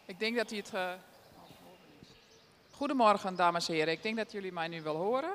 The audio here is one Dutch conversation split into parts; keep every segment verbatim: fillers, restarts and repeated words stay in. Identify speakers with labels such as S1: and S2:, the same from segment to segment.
S1: Ik denk dat hij het... Uh... Goedemorgen, dames en heren. Ik denk dat jullie mij nu wel horen.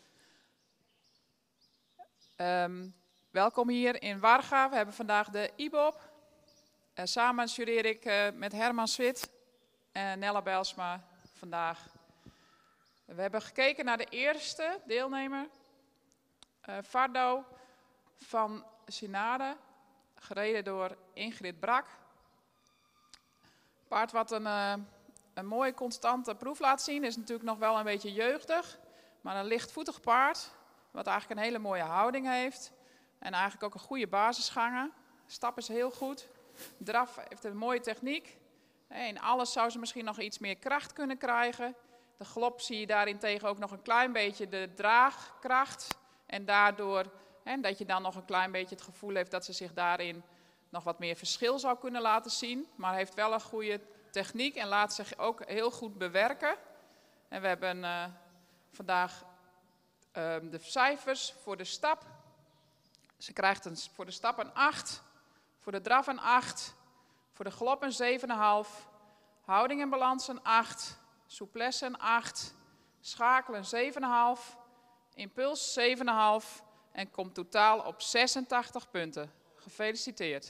S1: Um, welkom hier in Warga. We hebben vandaag de I B O P. Uh, samen jureer ik uh, met Herman Swit en Nella Bijlsma vandaag. We hebben gekeken naar de eerste deelnemer. Uh, Fardo van Sinade, gereden door Ingrid Brak. Paard wat een, uh, een mooie constante proef laat zien, is natuurlijk nog wel een beetje jeugdig. Maar een lichtvoetig paard, wat eigenlijk een hele mooie houding heeft. En eigenlijk ook een goede basisgangen. Stap is heel goed. Draf heeft een mooie techniek. In alles zou ze misschien nog iets meer kracht kunnen krijgen. De galop zie je daarentegen ook nog een klein beetje de draagkracht. En daardoor hè, dat je dan nog een klein beetje het gevoel heeft dat ze zich daarin nog wat meer verschil zou kunnen laten zien. Maar heeft wel een goede techniek en laat zich ook heel goed bewerken. En we hebben uh, vandaag uh, de cijfers voor de stap. Ze krijgt een, voor de stap een acht, voor de draf een acht, voor de galop een zeven komma vijf, houding en balans een acht, souplesse een acht, schakelen zeven komma vijf, impuls zeven komma vijf en komt totaal op zesentachtig punten. Gefeliciteerd.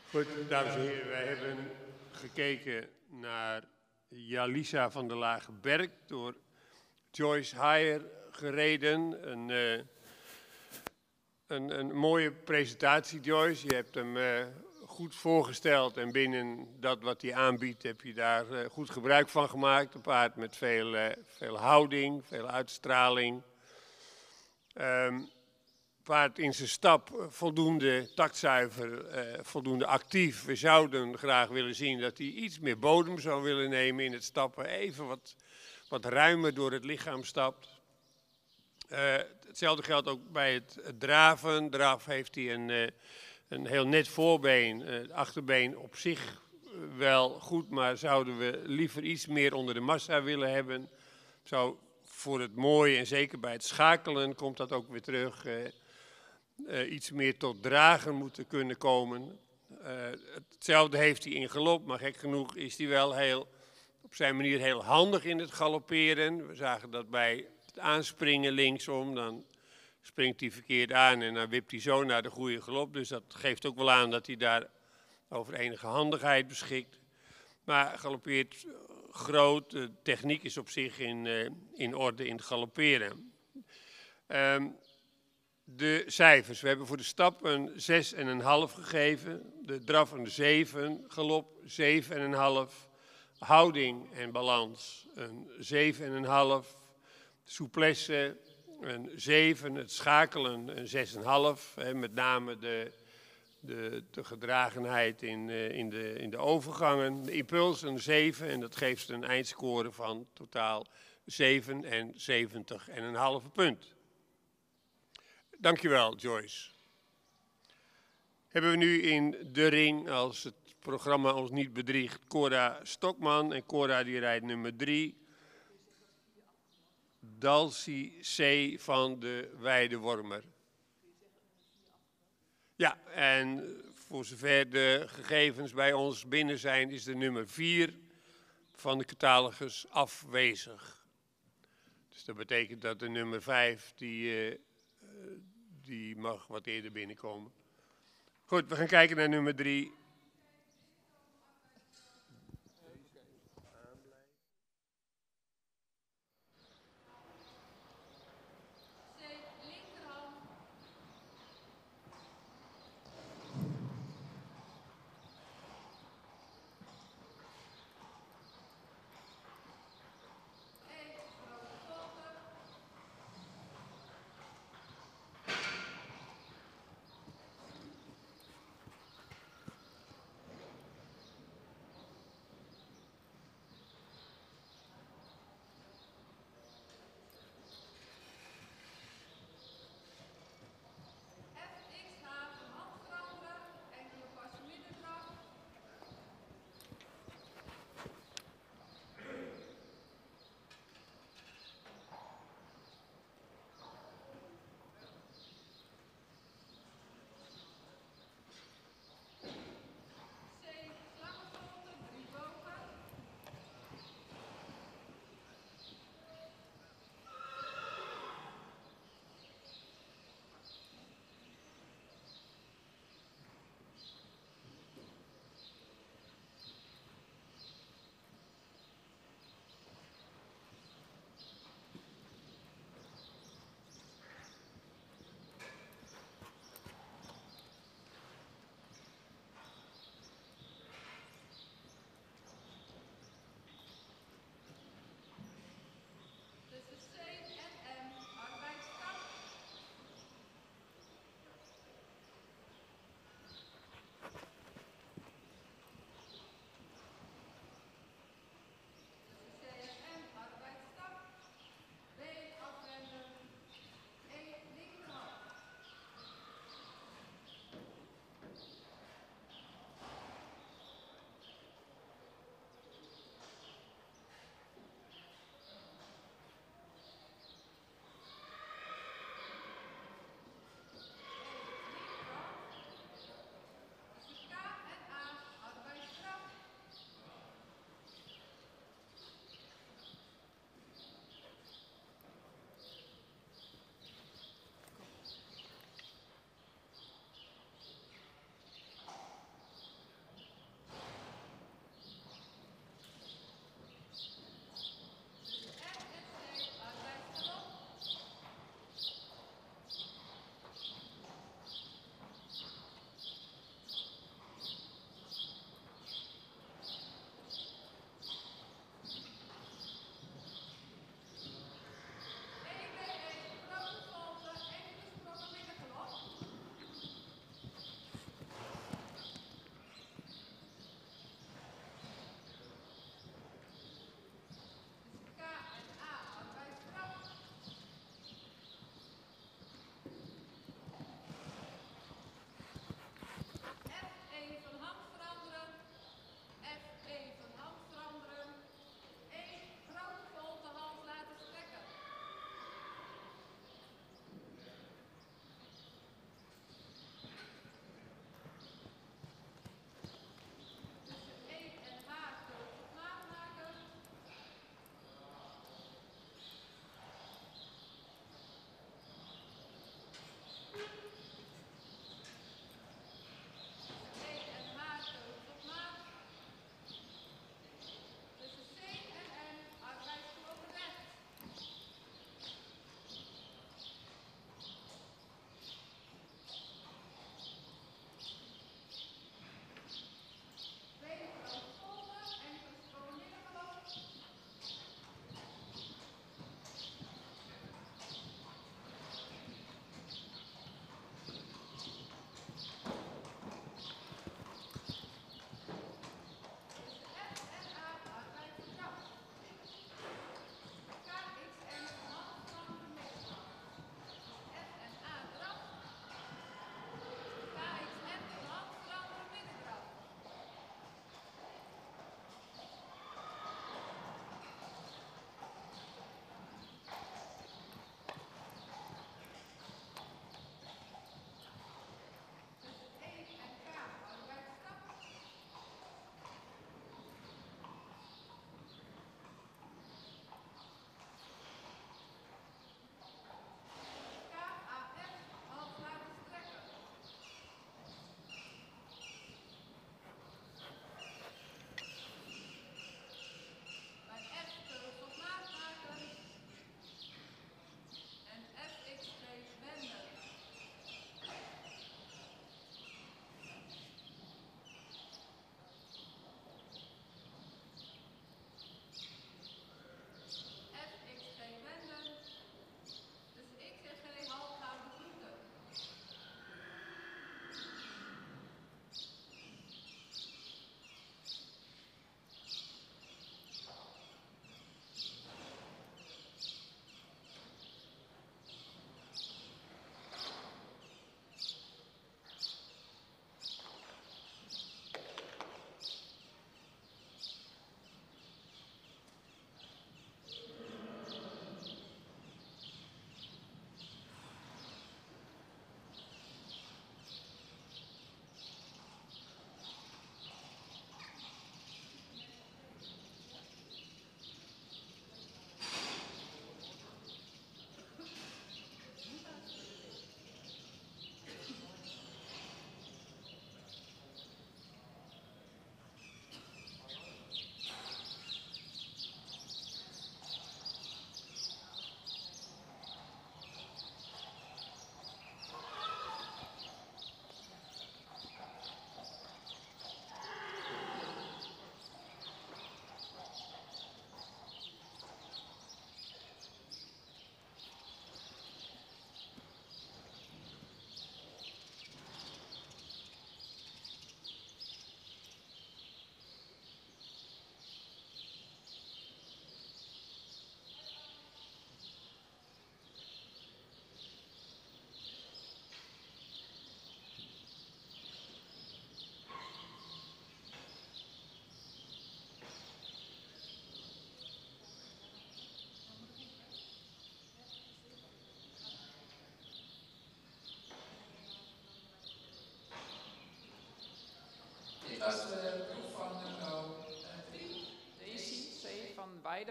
S2: Goed, dames en heren, wij hebben gekeken naar Jalisa van der Lage Berk, door Joyce Heyer gereden. Een, uh, een, een mooie presentatie, Joyce. Je hebt hem uh, goed voorgesteld en binnen dat wat hij aanbiedt heb je daar uh, goed gebruik van gemaakt. Een paard met veel, uh, veel houding, veel uitstraling. Um, paard in zijn stap voldoende taktzuiver, uh, voldoende actief. We zouden graag willen zien dat hij iets meer bodem zou willen nemen in het stappen. Even wat, wat ruimer door het lichaam stapt. Uh, hetzelfde geldt ook bij het, het draven. Draf heeft hij een, uh, een heel net voorbeen. Uh, het achterbeen op zich wel goed, maar zouden we liever iets meer onder de massa willen hebben. Zou voor het mooie en zeker bij het schakelen komt dat ook weer terug. Uh, Uh, iets meer tot dragen moeten kunnen komen. Uh, hetzelfde heeft hij in galop, maar gek genoeg is hij wel heel, op zijn manier heel handig in het galopperen. We zagen dat bij het aanspringen linksom, dan springt hij verkeerd aan en dan wipt hij zo naar de goede galop. Dus dat geeft ook wel aan dat hij daar over enige handigheid beschikt. Maar galoppeert groot, de techniek is op zich in, uh, in orde in het galopperen. Um, De cijfers. We hebben voor de stap een zes komma vijf gegeven. De draf een zeven. Galop zeven komma vijf. Houding en balans een zeven komma vijf. Souplesse een zeven. Het schakelen een zes komma vijf. Met name de, de, de gedragenheid in, in, de, in de overgangen. De impuls een zeven. En dat geeft een eindscore van totaal zevenenzeventig komma vijf punt. Dankjewel, Joyce. Hebben we nu in de ring, als het programma ons niet bedriegt, Cora Stokman. En Cora die rijdt nummer drie. Dalcy C. van de Weidewormer. Ja, en voor zover de gegevens bij ons binnen zijn, is de nummer vier van de catalogus afwezig. Dus dat betekent dat de nummer vijf, die... Uh, Die mag wat eerder binnenkomen. Goed, we gaan kijken naar nummer drie.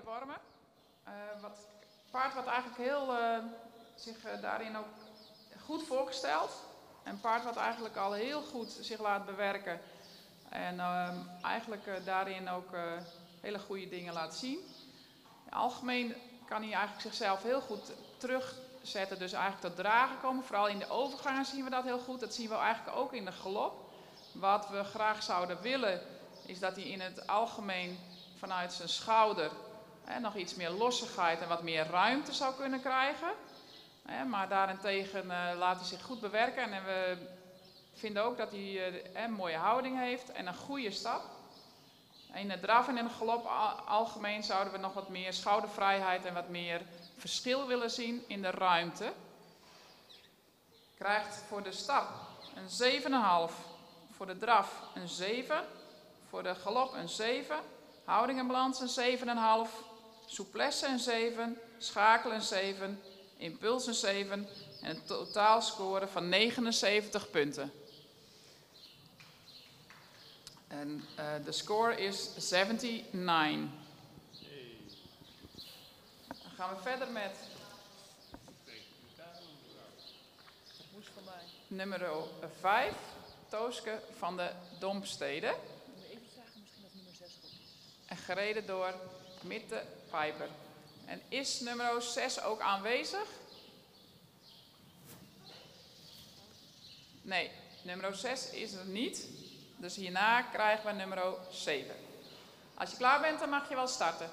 S1: vormen. Uh, wat, paard wat eigenlijk heel uh, zich uh, daarin ook goed voorgesteld. Een paard wat eigenlijk al heel goed zich laat bewerken. En uh, eigenlijk uh, daarin ook uh, hele goede dingen laat zien. Algemeen kan hij eigenlijk zichzelf heel goed terugzetten. Dus eigenlijk tot dragen komen. Vooral in de overgangen zien we dat heel goed. Dat zien we eigenlijk ook in de galop. Wat we graag zouden willen is dat hij in het algemeen vanuit zijn schouder hè, nog iets meer lossigheid en wat meer ruimte zou kunnen krijgen. Hè, maar daarentegen uh, laat hij zich goed bewerken. En we vinden ook dat hij uh, een mooie houding heeft en een goede stap. In de draf en in de galop algemeen zouden we nog wat meer schoudervrijheid en wat meer verschil willen zien in de ruimte. Krijgt voor de stap een zeven komma vijf, voor de draf een zeven, voor de galop een zeven, houding en balans een zeven komma vijf, souplesse een zeven, schakelen een zeven, impuls een zeven en een totaalscore van negenenzeventig punten. En uh, de score is negenenzeventig. Dan gaan we verder met nummer vijf, Tooske van de Dompstede.
S3: Even vragen misschien of nummer zes ook is.
S1: En gereden door Mitte Pijper. En is nummer zes ook aanwezig? Nee, nummer zes is er niet. Dus hierna krijgen we nummer zeven. Als je klaar bent, dan mag je wel starten.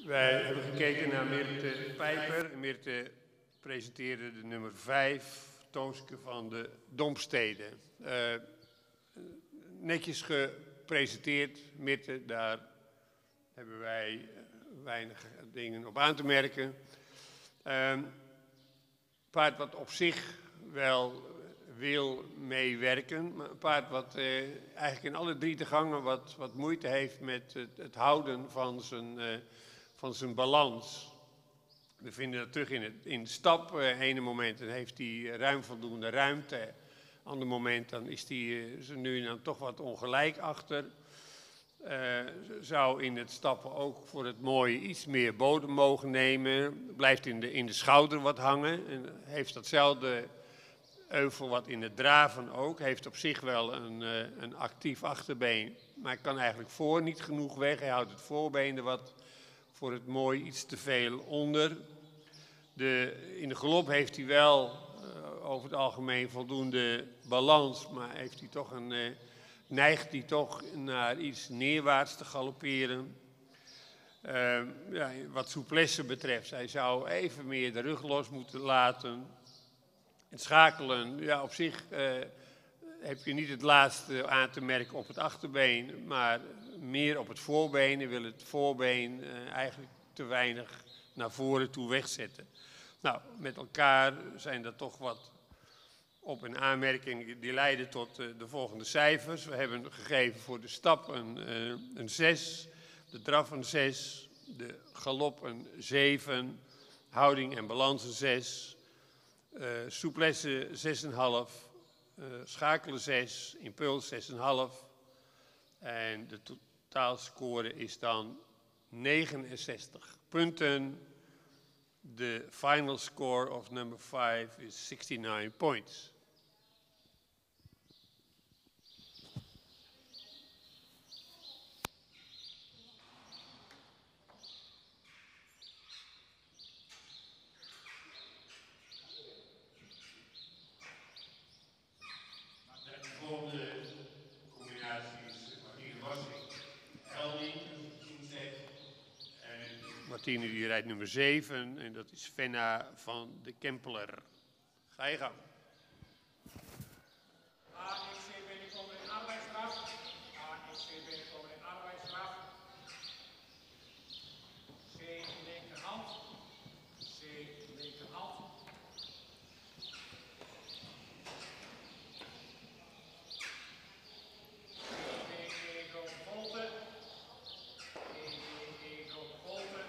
S2: Wij hebben gekeken naar Mirte Pijper. Mirte presenteerde de nummer vijf, Toonske van de Dompstede. Uh, netjes gepresenteerd, Mirte, daar hebben wij weinig dingen op aan te merken. Uh, een paard wat op zich wel wil meewerken, maar een paard wat uh, eigenlijk in alle drie de gangen wat, wat moeite heeft met het, het houden van zijn, uh, van zijn balans. We vinden dat terug in, het, in de stap. Uh, ene moment dan heeft hij ruim voldoende ruimte. Ander moment dan is hij uh, zo nu en dan toch wat ongelijk achter. Uh, zou in het stappen ook voor het mooie iets meer bodem mogen nemen. Blijft in de, in de schouder wat hangen. En heeft datzelfde euvel wat in het draven ook. Heeft op zich wel een, uh, een actief achterbeen. Maar hij kan eigenlijk voor niet genoeg weg. Hij houdt het voorbeen er wat voor het mooi iets te veel onder. De, in de galop heeft hij wel uh, over het algemeen voldoende balans. Maar heeft hij toch een... Uh, neigt hij toch naar iets neerwaarts te galopperen. Uh, ja, wat souplesse betreft, hij zou even meer de rug los moeten laten. Het schakelen, ja, op zich uh, heb je niet het laatste aan te merken op het achterbeen, maar meer op het voorbeen. Hij wil het voorbeen uh, eigenlijk te weinig naar voren toe wegzetten. Nou, met elkaar zijn er toch wat op- en aanmerkingen die leiden tot uh, de volgende cijfers. We hebben gegeven voor de stap een, uh, een zes, de draf een zes, de galop een zeven, houding en balans een zes, uh, souplesse zes komma vijf, uh, schakelen zes, impuls zes komma vijf en de totaalscore is dan negenenzestig punten. De final score of number five is sixty-nine points. De volgende combinatie is Martine Wassing, Helding, en Martine die rijdt nummer zeven en dat is Venna van de Kempeler. Ga je gang.
S4: A X C binnenkomen in arbeidsdracht. A X C binnenkomen in arbeidsdracht. C linkerhand. C linkerhand. E E Go Volte. E E Go Volte.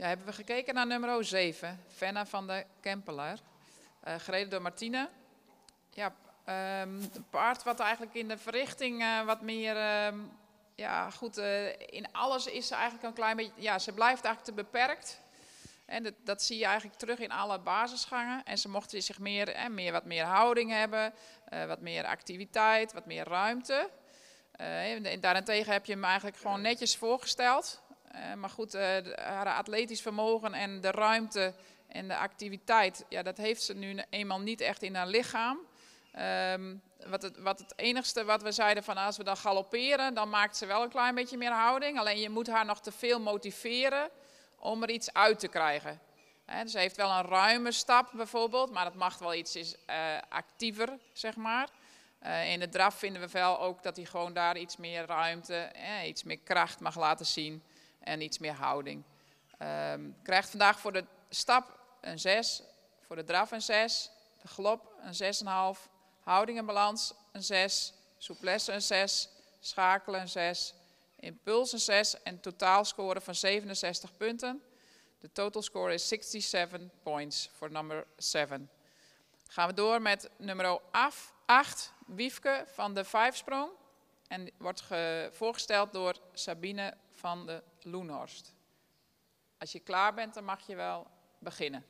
S1: Ja, hebben we gekeken naar nummer zeven, Fenna van de Kempeler, uh, gereden door Martine. Ja, um, een paard wat eigenlijk in de verrichting uh, wat meer, um, ja goed, uh, in alles is ze eigenlijk een klein beetje, ja, ze blijft eigenlijk te beperkt. En dat, dat zie je eigenlijk terug in alle basisgangen. En ze mochten zich meer, eh, meer wat meer houding hebben, uh, wat meer activiteit, wat meer ruimte. Uh, en daarentegen heb je hem eigenlijk gewoon netjes voorgesteld. Uh, maar goed, uh, de, haar atletisch vermogen en de ruimte en de activiteit, ja, dat heeft ze nu eenmaal niet echt in haar lichaam. Um, wat, het, wat het enigste wat we zeiden van als we dan galopperen, dan maakt ze wel een klein beetje meer houding. Alleen je moet haar nog te veel motiveren om er iets uit te krijgen. He, dus ze heeft wel een ruime stap bijvoorbeeld, maar het mag wel iets is, uh, actiever, zeg maar. Uh, in de draf vinden we wel ook dat hij gewoon daar iets meer ruimte, eh, iets meer kracht mag laten zien en iets meer houding. Um, krijgt vandaag voor de stap een zes, voor de draf een zes, de galop een zes komma vijf, houding en balans een zes, souplesse een zes, schakelen een zes, impuls een zes en totaalscore van zevenenzestig punten. De total score is zesenzestig points voor nummer zeven. Gaan we door met nummer acht, Wiefke van de Vijfsprong. En wordt ge- voorgesteld door Sabine van de Loenhorst. Als je klaar bent, dan mag je wel beginnen.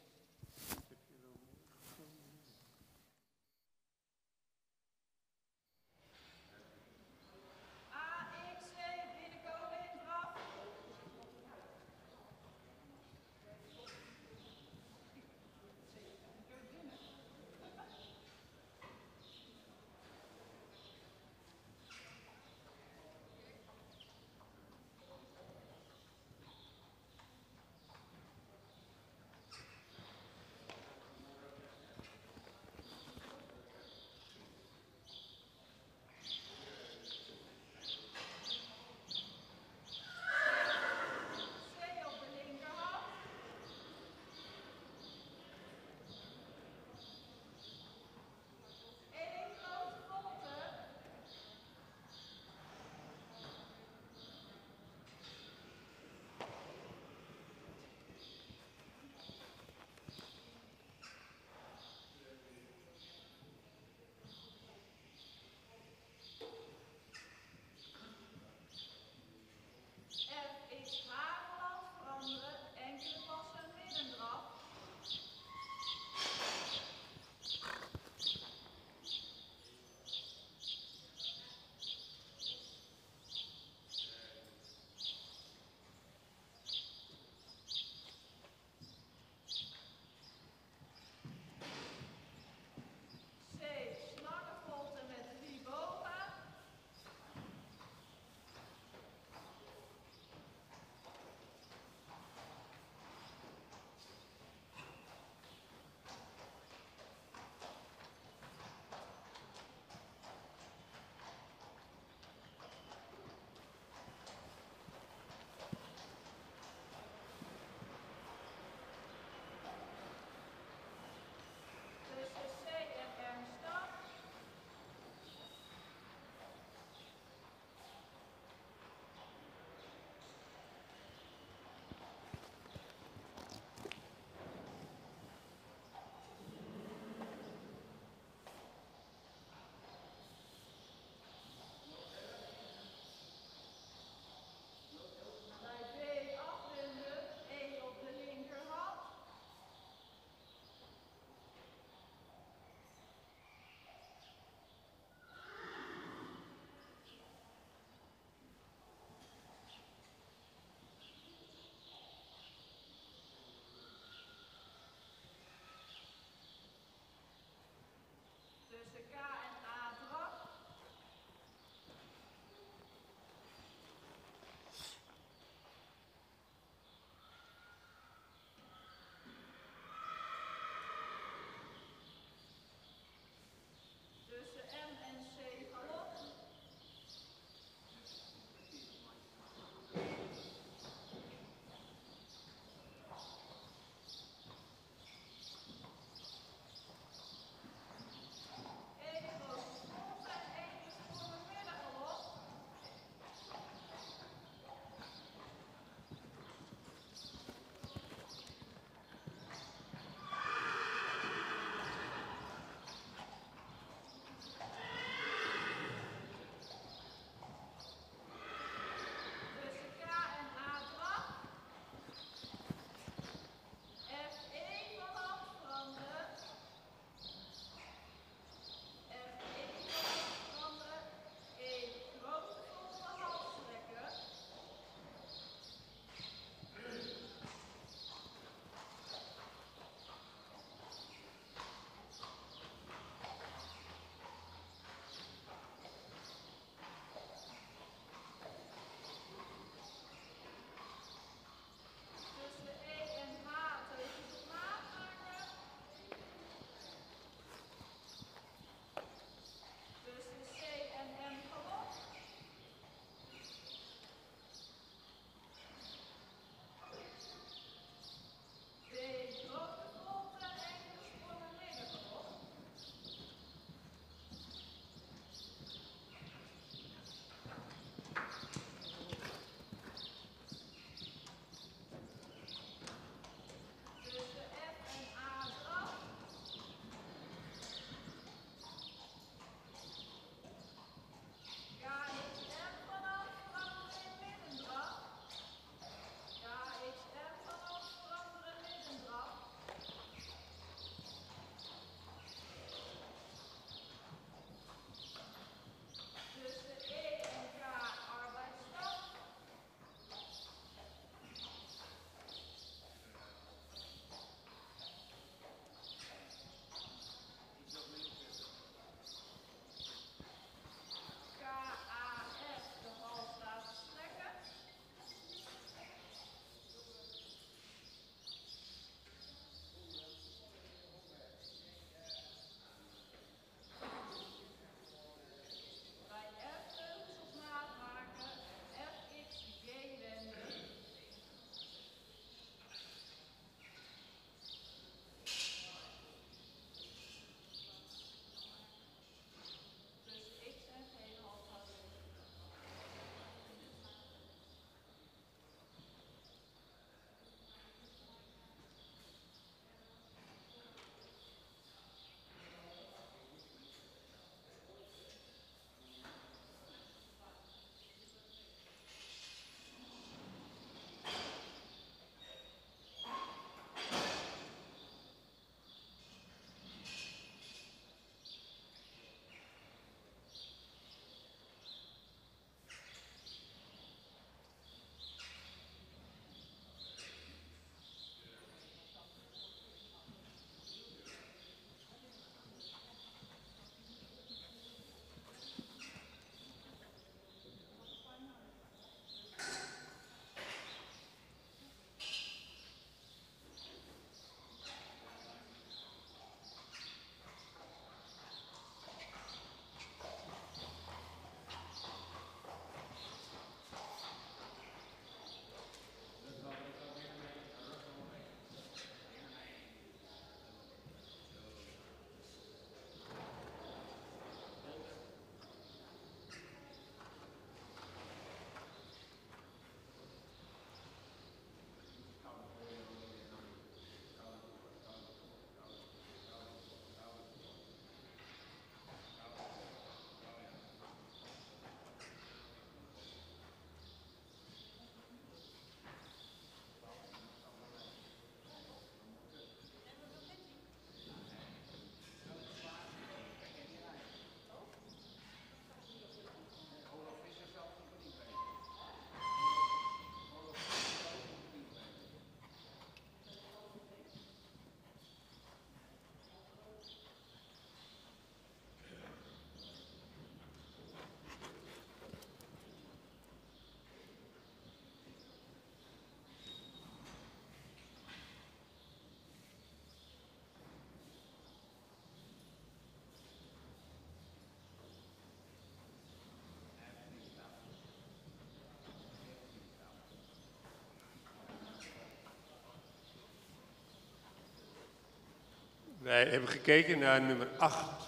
S2: Wij hebben gekeken naar nummer acht.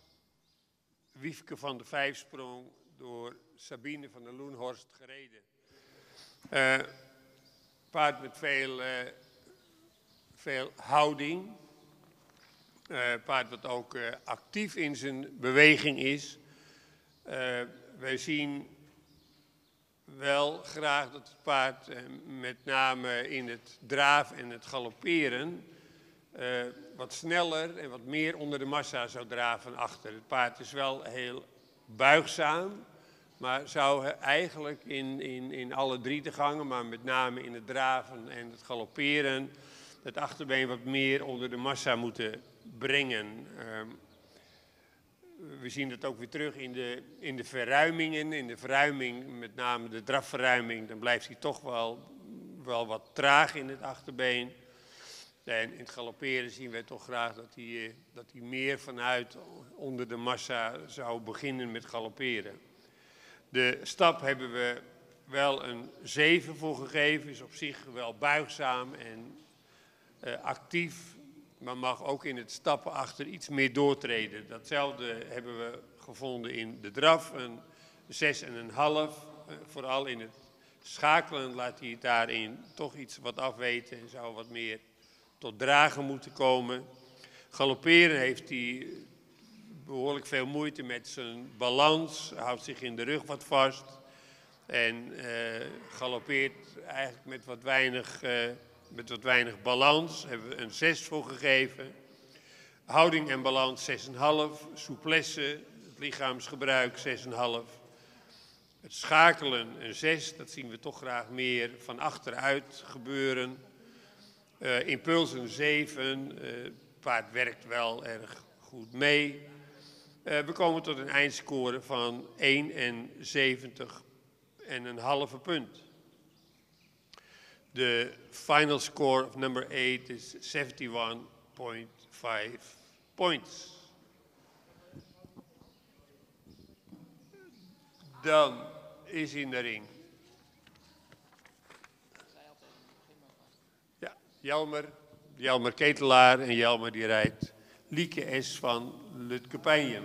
S2: Wiefke van de Vijfsprong, door Sabine van der Loenhorst gereden. Uh, paard met veel, uh, veel houding. Uh, paard wat ook uh, actief in zijn beweging is. Uh, wij zien wel graag dat het paard uh, met name in het draaf en het galopperen uh, wat sneller en wat meer onder de massa zou draven achter. Het paard is wel heel buigzaam, maar zou eigenlijk in, in, in alle drie de gangen, maar met name in het draven en het galopperen, het achterbeen wat meer onder de massa moeten brengen. Uh, we zien dat ook weer terug in de, in de verruimingen. In de verruiming, met name de drafverruiming, dan blijft hij toch wel, wel wat traag in het achterbeen. En in het galopperen zien wij toch graag dat hij, dat hij meer vanuit onder de massa zou beginnen met galopperen. De stap hebben we wel een zeven voor gegeven, is op zich wel buigzaam en uh, actief, maar mag ook in het stappen achter iets meer doortreden. Datzelfde hebben we gevonden in de draf, een zes en een half. Uh, vooral in het schakelen laat hij het daarin toch iets wat afweten en zou wat meer tot dragen moeten komen. Galopperen heeft hij behoorlijk veel moeite met zijn balans, houdt zich in de rug wat vast en uh, galoppeert eigenlijk met wat weinig, uh, met wat weinig balans. Daar hebben we een zes voor gegeven. Houding en balans zes komma vijf, souplesse, het lichaamsgebruik zes komma vijf. Het schakelen een zes, dat zien we toch graag meer van achteruit gebeuren. Uh, impuls een zeven, uh, het paard werkt wel erg goed mee. Uh, we komen tot een eindscore van eenenzeventig en een halve punt. De final score of number eight is zevenenzeventig komma vijf points. Dan is in de ring. Ja, Jelmer, Jelmer Ketelaar en Jelmer die rijdt Lieke S. van Lutkepenjem.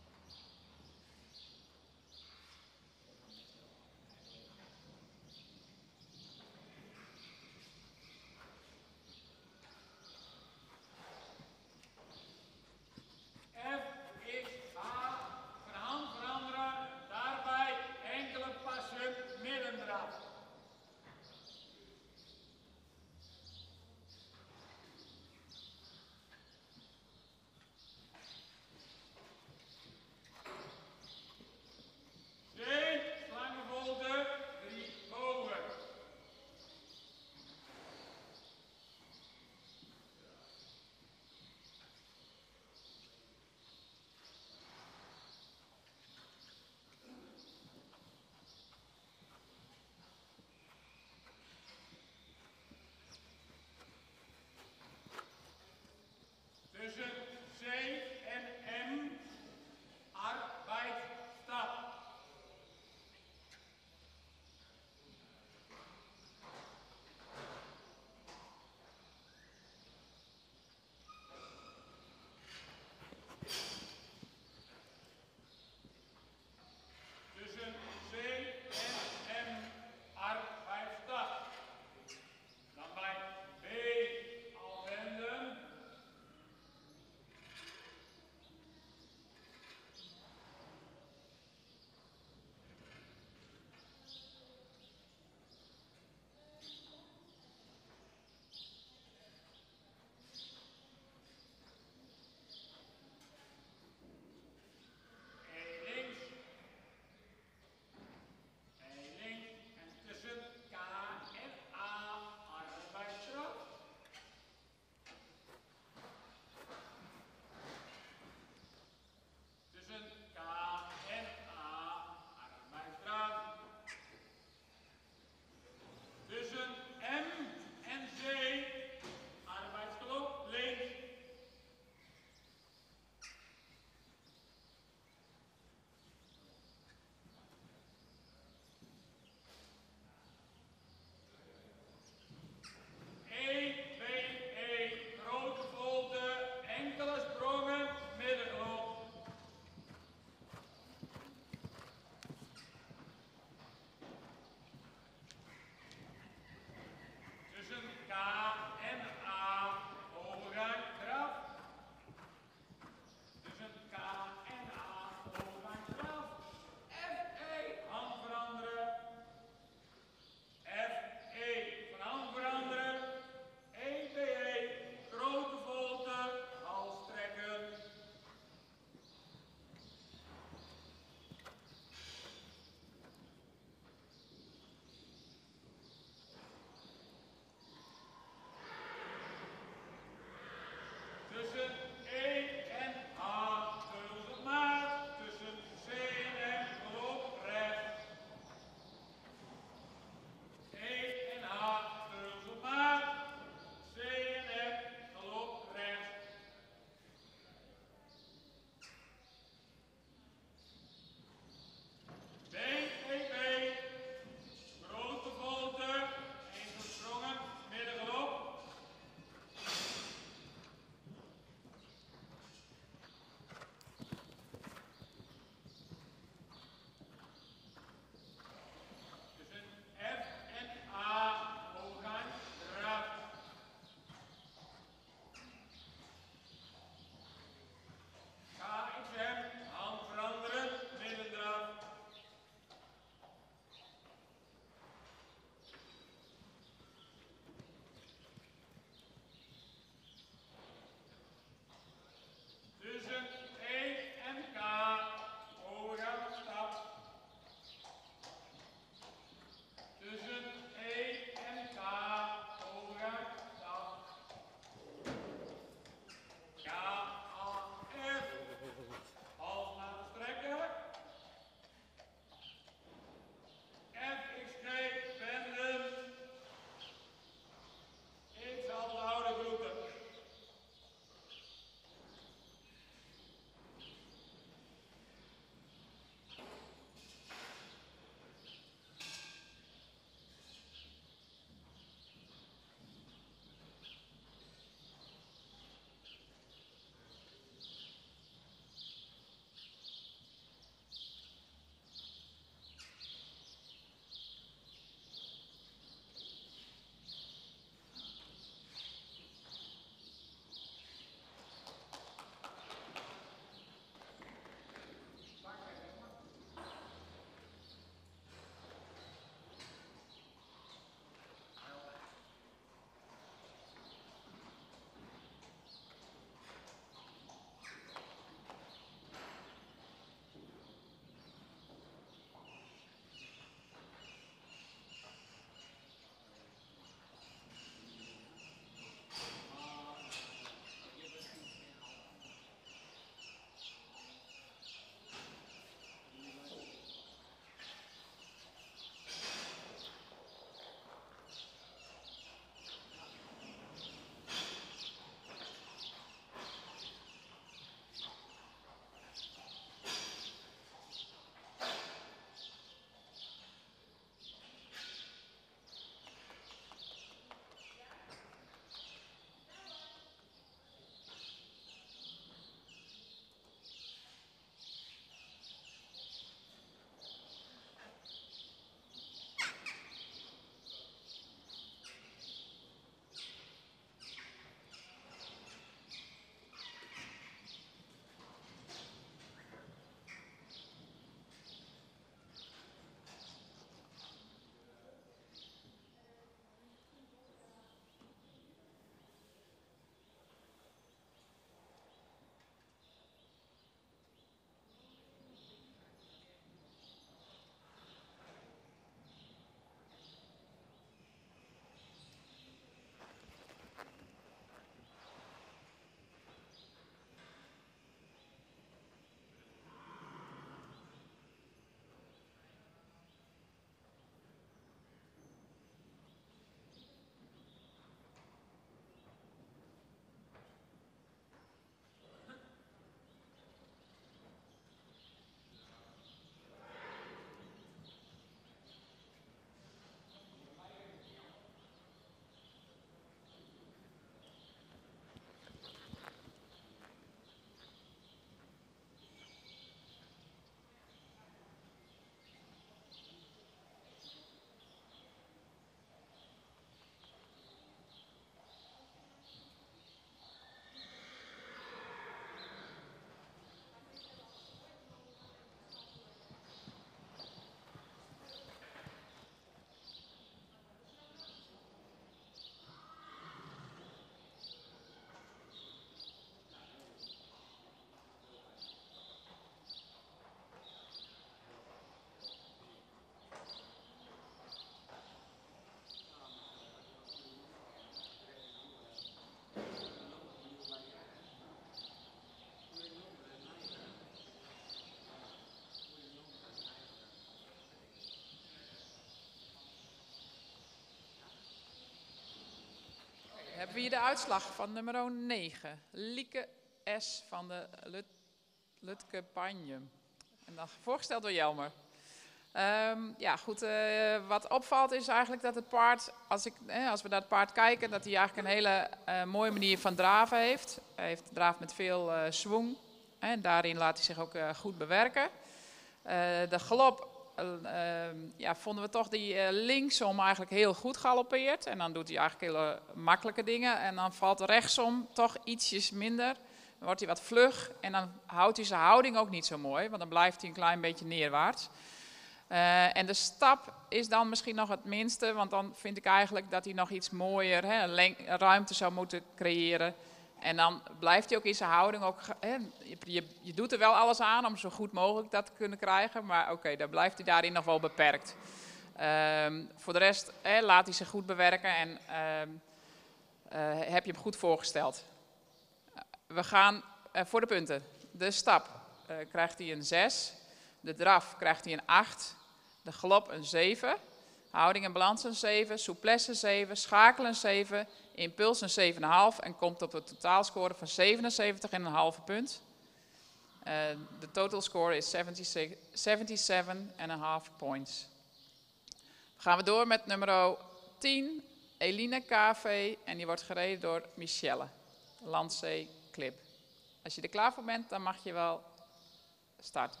S1: via de uitslag van nummer negen. Lieke S. van de Lut Lutke Panje. En dan voorgesteld door Jelmer. Um, ja, goed. Uh, wat opvalt is eigenlijk dat het paard, als, ik, eh, als we naar het paard kijken, dat hij eigenlijk een hele uh, mooie manier van draven heeft. Hij heeft draaf met veel uh, swing. En daarin laat hij zich ook uh, goed bewerken. Uh, de galop uh, uh, ja, vonden we toch die uh, linksom eigenlijk heel goed galoppeert. En dan doet hij eigenlijk hele makkelijke dingen. En dan valt rechtsom toch ietsjes minder. Dan wordt hij wat vlug en dan houdt hij zijn houding ook niet zo mooi. Want dan blijft hij een klein beetje neerwaarts. Uh, en de stap is dan misschien nog het minste. Want dan vind ik eigenlijk dat hij nog iets mooier, hè, ruimte zou moeten creëren. En dan blijft hij ook in zijn houding. Ook, hè, je, je doet er wel alles aan om zo goed mogelijk dat te kunnen krijgen. Maar oké, okay, dan blijft hij daarin nog wel beperkt. Um, voor de rest hè, laat hij zich goed bewerken en um, uh, heb je hem goed voorgesteld. We gaan uh, voor de punten. De stap uh, krijgt hij een zes. De draf krijgt hij een acht. De galop een zeven. Houding en balans een zeven. Souplesse een zeven. Schakel een zeven. Impuls een zeven komma vijf. En komt op een totaalscore van zevenenzeventig komma vijf punt. Uh, de total score is zevenenzeventig komma vijf points. Dan gaan we door met nummer tien. Eline K V. En die wordt gereden door Michelle. Landzee Clip. Als je er klaar voor bent, dan mag je wel starten.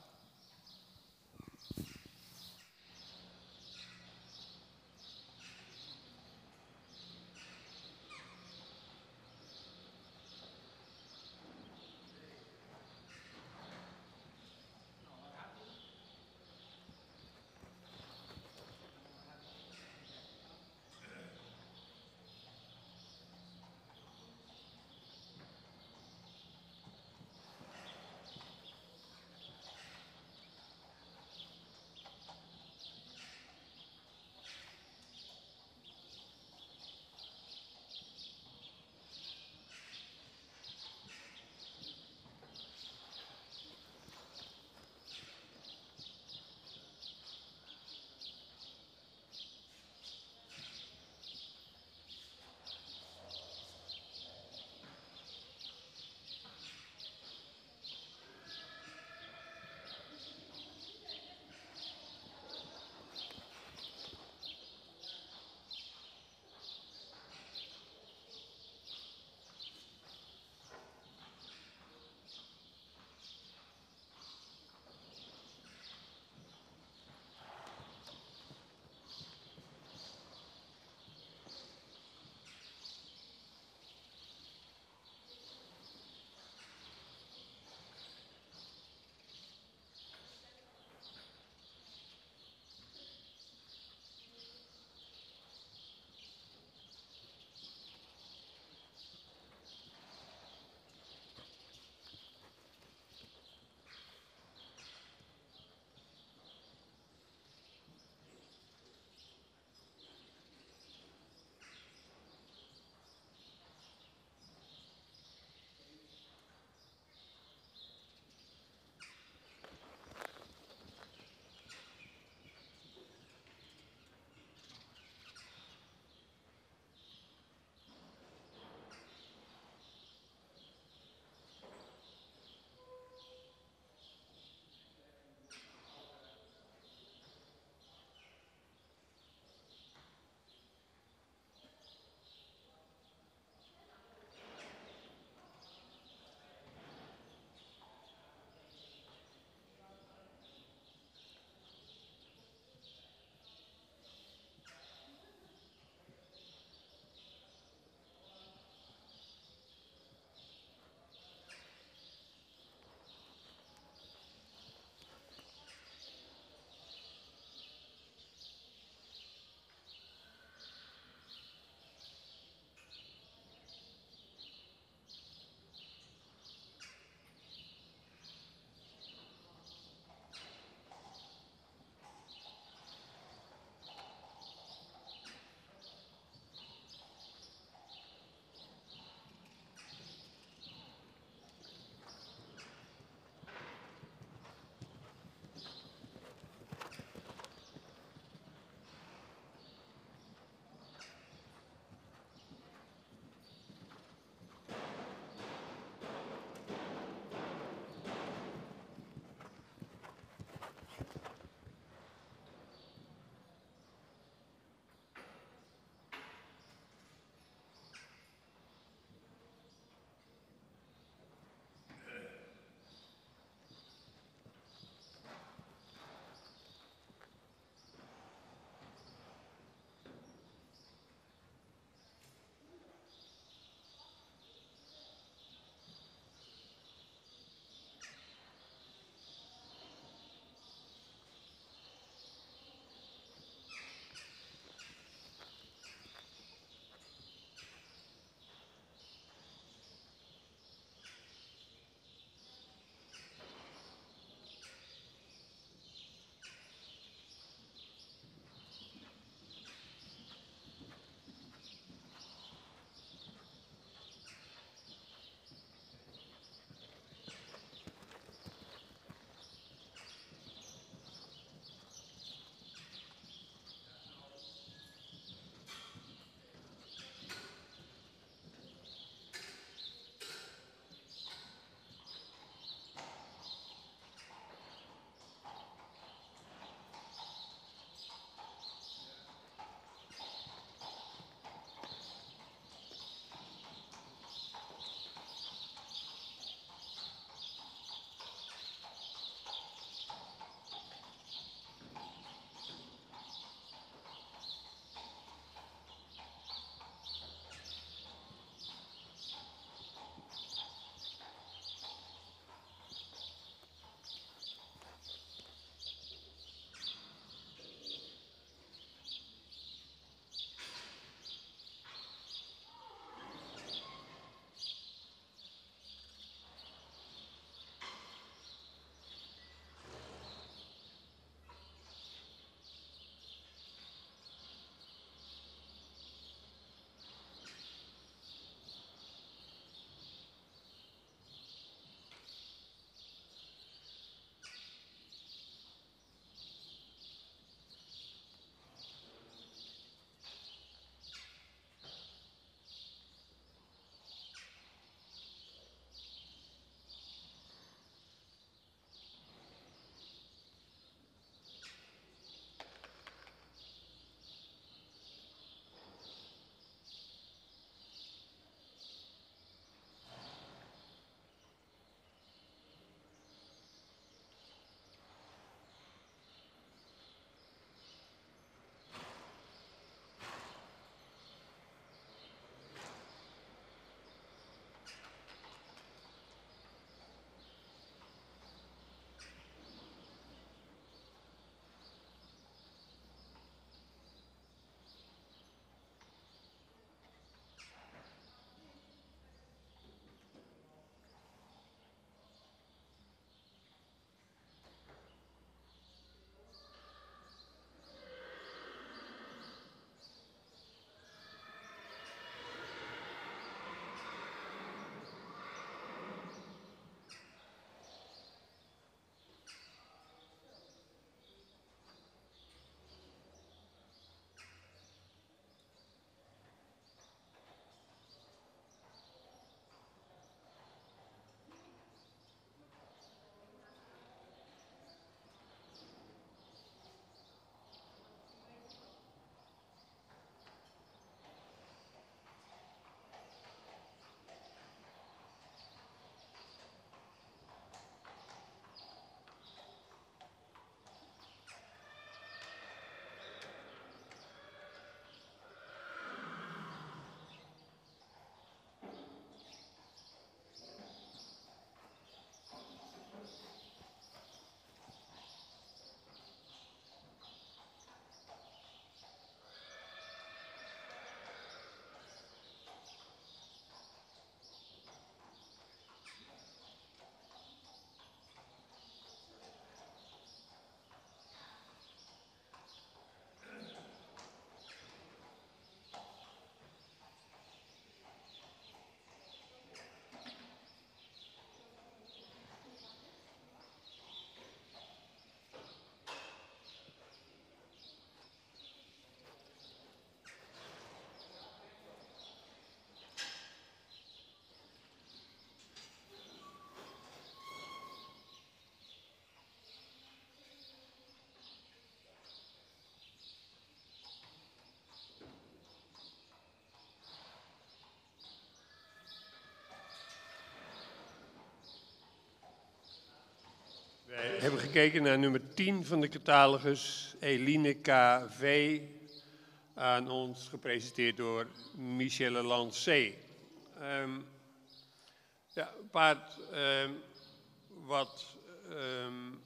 S2: hebben gekeken naar nummer tien van de catalogus, Eline K V, aan ons gepresenteerd door Michelle Lancé. Um, ja, een paard um, wat um,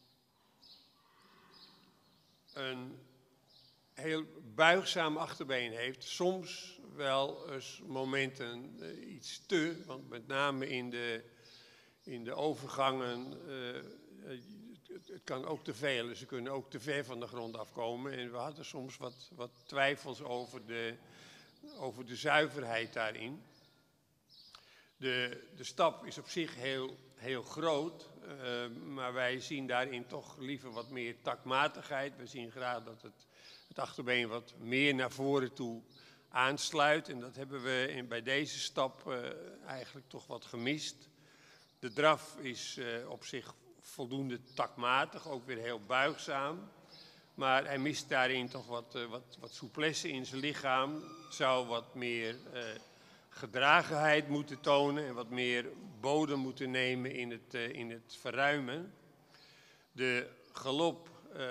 S2: een heel buigzaam achterbeen heeft, soms wel eens momenten uh, iets te, want met name in de, in de overgangen, uh, het, het kan ook te veel, ze kunnen ook te ver van de grond afkomen en we hadden soms wat, wat twijfels over de, over de zuiverheid daarin. De, de stap is op zich heel, heel groot, uh, maar wij zien daarin toch liever wat meer takmatigheid. We zien graag dat het, het achterbeen wat meer naar voren toe aansluit. En dat hebben we in, bij deze stap uh, eigenlijk toch wat gemist. De draf is uh, op zich voldoende takmatig, ook weer heel buigzaam. Maar hij mist daarin toch wat, uh, wat, wat souplesse in zijn lichaam. Zou wat meer uh, gedragenheid moeten tonen en wat meer bodem moeten nemen in het, uh, in het verruimen. De galop, uh,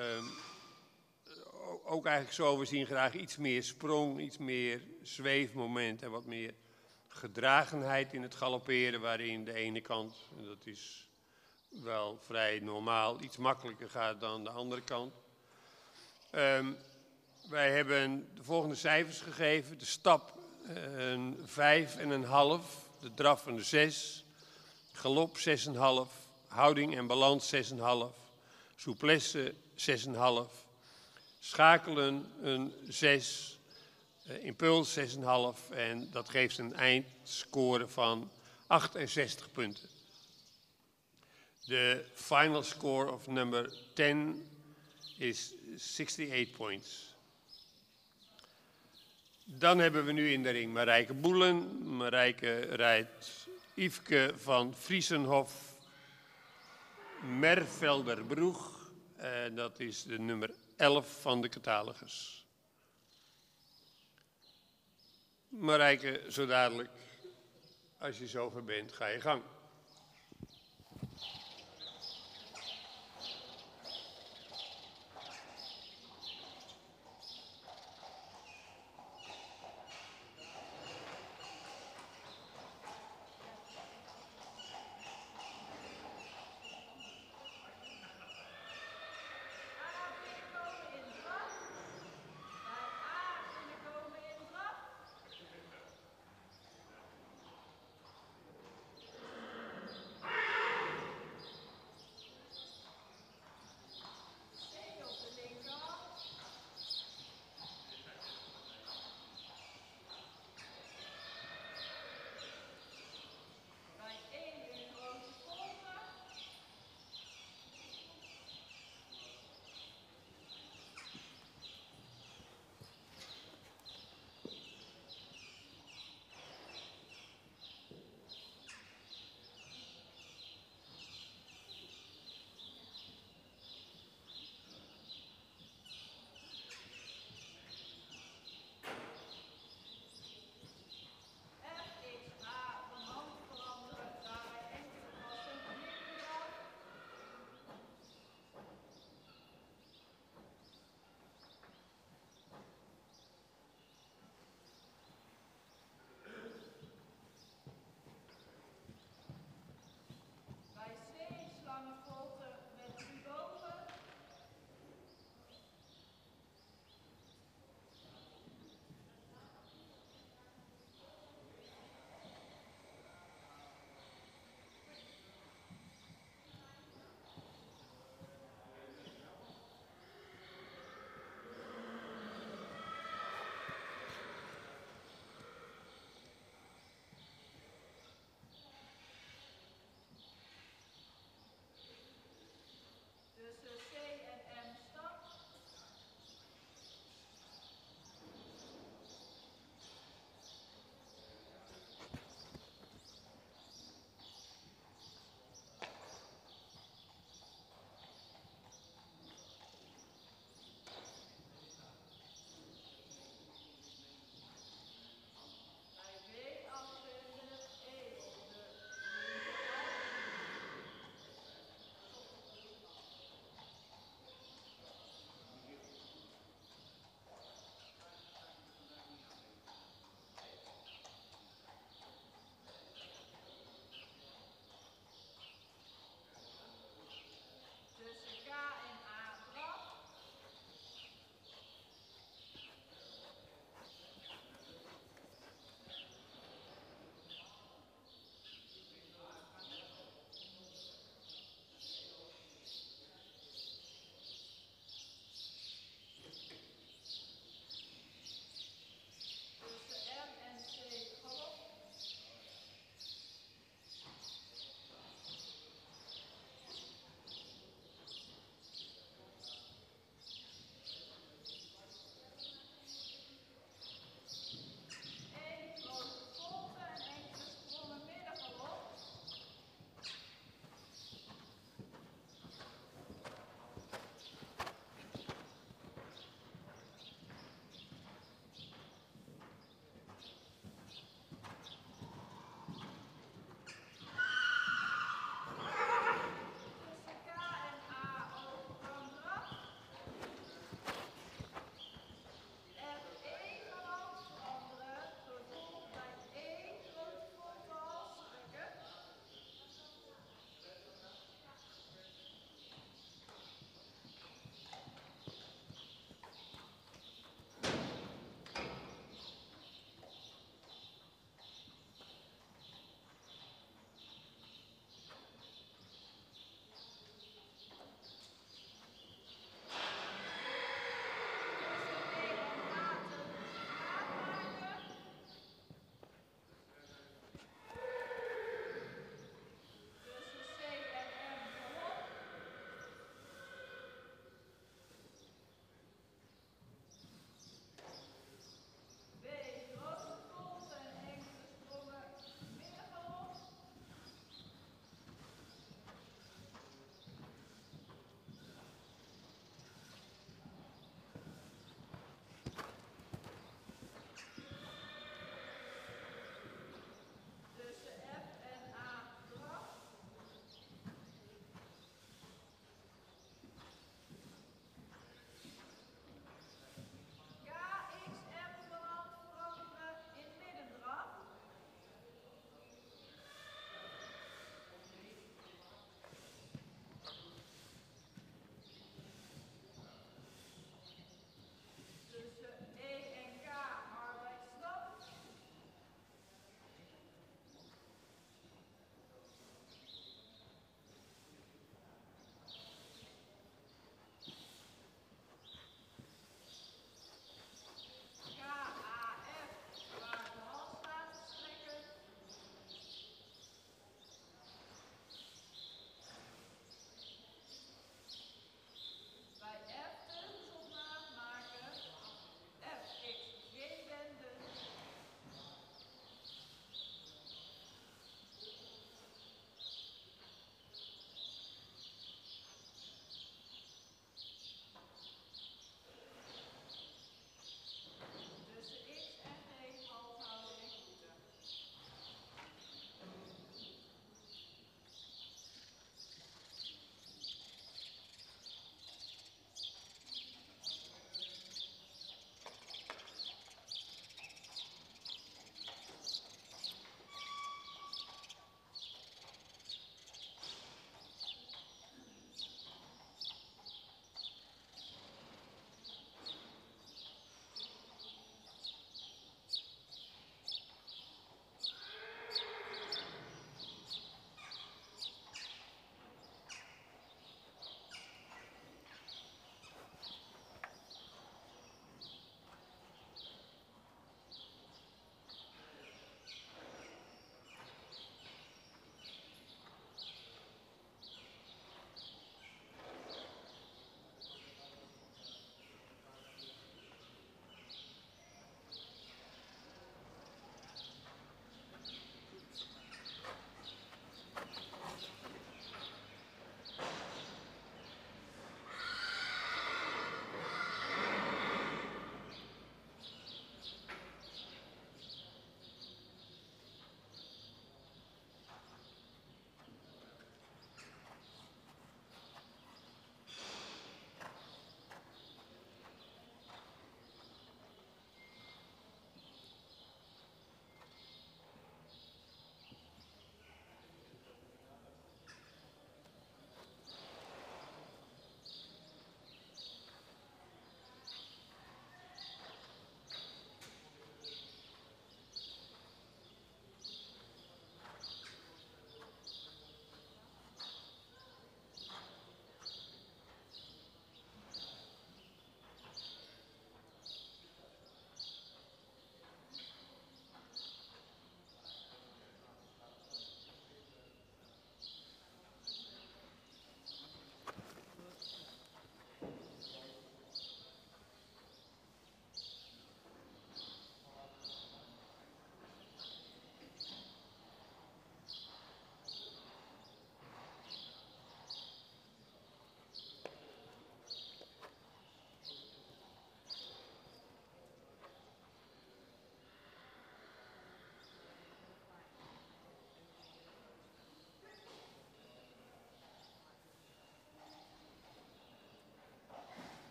S2: ook eigenlijk zo, we zien graag iets meer sprong, iets meer zweefmoment en wat meer gedragenheid in het galopperen, waarin de ene kant, en dat is wel vrij normaal, iets makkelijker gaat dan de andere kant. Um, wij hebben de volgende cijfers gegeven. De stap een vijf en een half, de draf een zes, galop zes en half, houding en balans zes en half, souplesse zes en half, schakelen een zes, uh, impuls zes en half en dat geeft een eindscore van achtenzestig punten. De final score of number ten is achtenzestig points. Dan hebben we nu in de ring Marijke Boelen. Marijke rijdt Yveske van Friesenhof Mervelderbroeg. En dat is de nummer elf van de catalogus. Marijke, zo dadelijk, als je zover bent, ga je gang.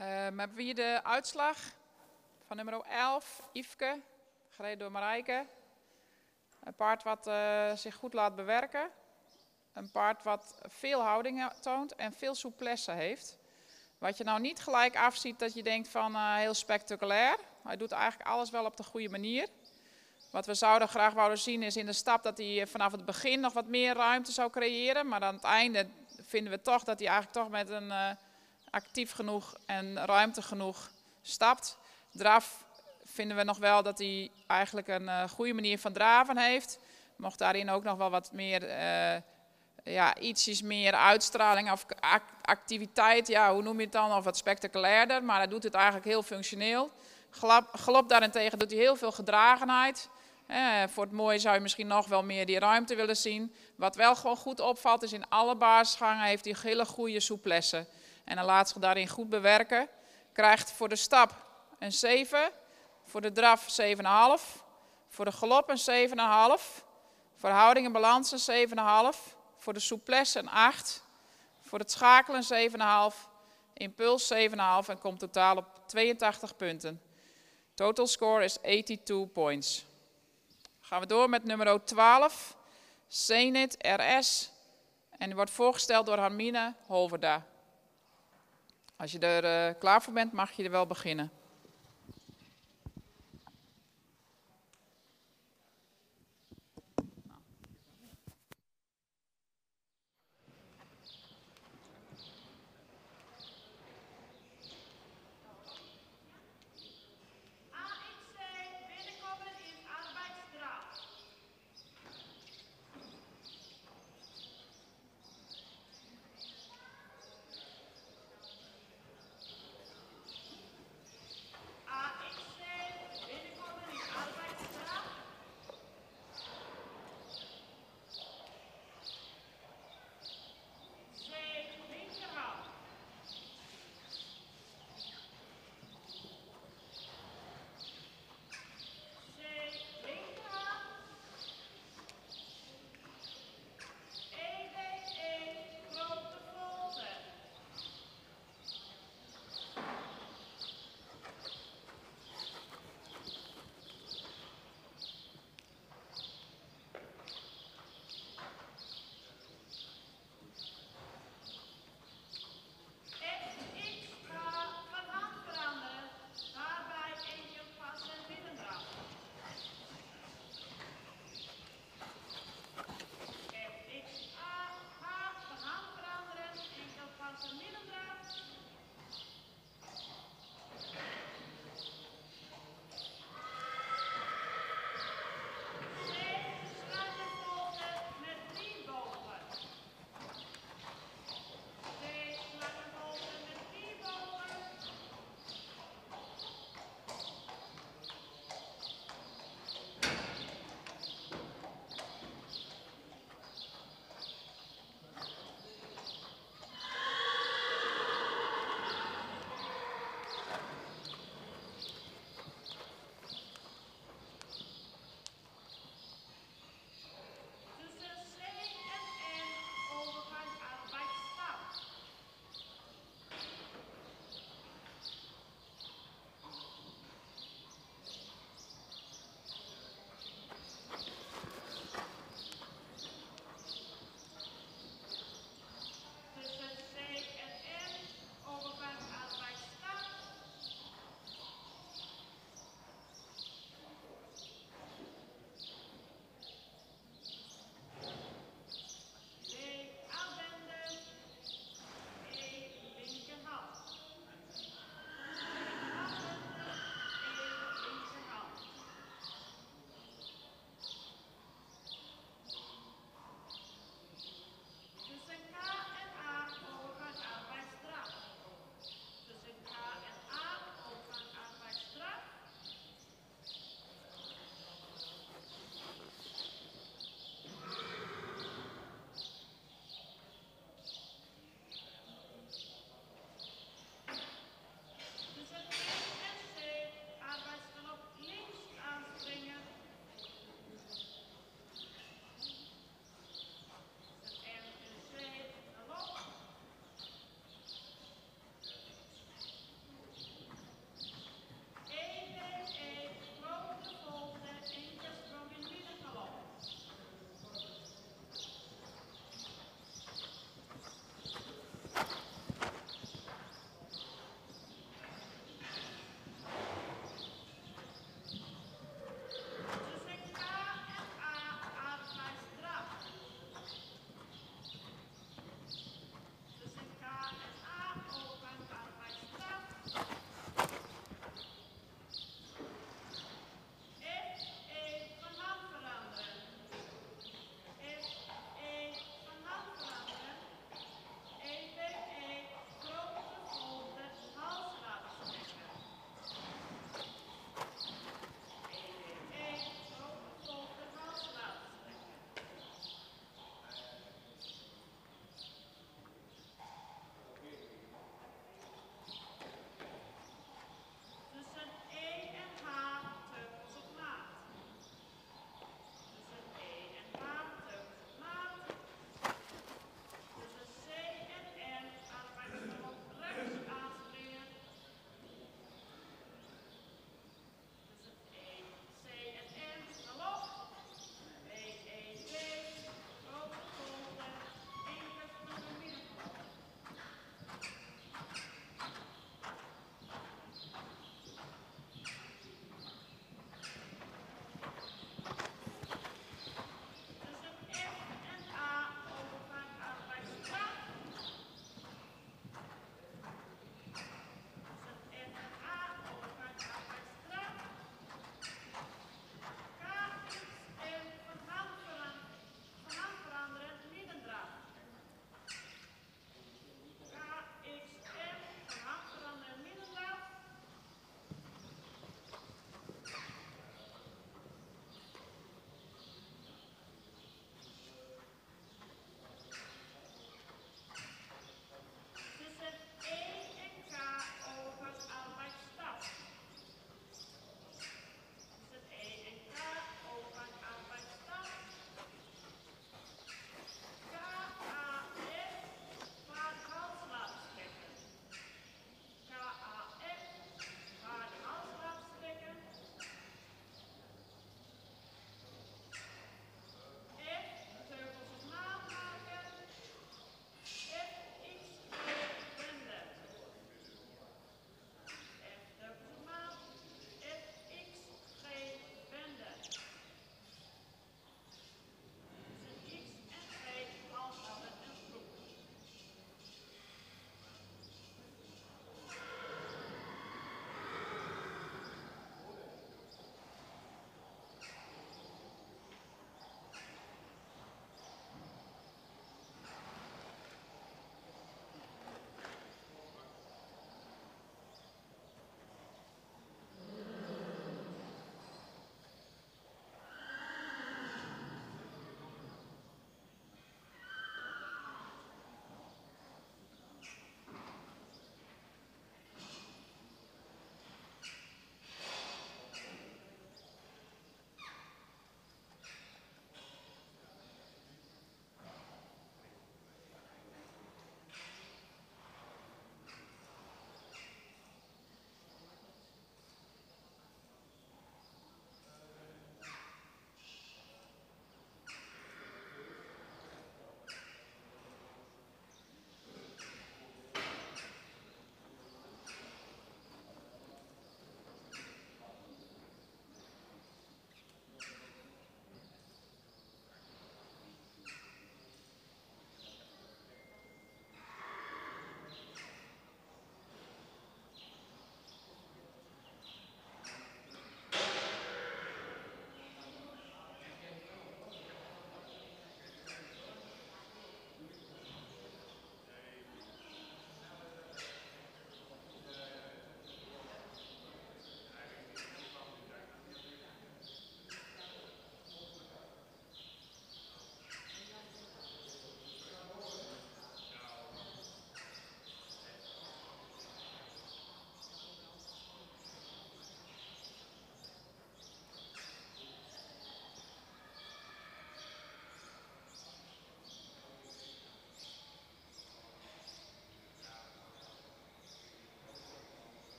S1: hebben we hier de uitslag van nummer elf, Yveske, gereden door Marijke. Een paard wat uh, zich goed laat bewerken. Een paard wat veel houding toont en veel souplesse heeft. Wat je nou niet gelijk afziet dat je denkt van uh, heel spectaculair. Hij doet eigenlijk alles wel op de goede manier. Wat we zouden graag wouden zien is in de stap dat hij vanaf het begin nog wat meer ruimte zou creëren. Maar aan het einde vinden we toch dat hij eigenlijk toch met een uh, actief genoeg en ruimte genoeg stapt. Draf vinden we nog wel dat hij eigenlijk een uh, goede manier van draven heeft. Mocht daarin ook nog wel wat meer, uh, ja, ietsjes meer uitstraling of activiteit, ja, hoe noem je het dan, of wat spectaculairder. Maar hij doet het eigenlijk heel functioneel. Galop, galop daarentegen doet hij heel veel gedragenheid. Eh, voor het mooie zou je misschien nog wel meer die ruimte willen zien. Wat wel gewoon goed opvalt is in alle basisgangen heeft hij hele goede souplesse. En dan laat zich daarin goed bewerken. Krijgt voor de stap een zeven, voor de draf zeven komma vijf, voor de galop een zeven komma vijf, voor houding en balans een zeven komma vijf, voor de souplesse een acht, voor het schakelen een zeven komma vijf, impuls zeven komma vijf en komt totaal op tweeëntachtig punten. Total score is tweeëntachtig points. Gaan we door met nummer twaalf, Zenit R S. En die wordt voorgesteld door Hermine Holverda. Als je er uh, klaar voor bent, mag je er wel beginnen.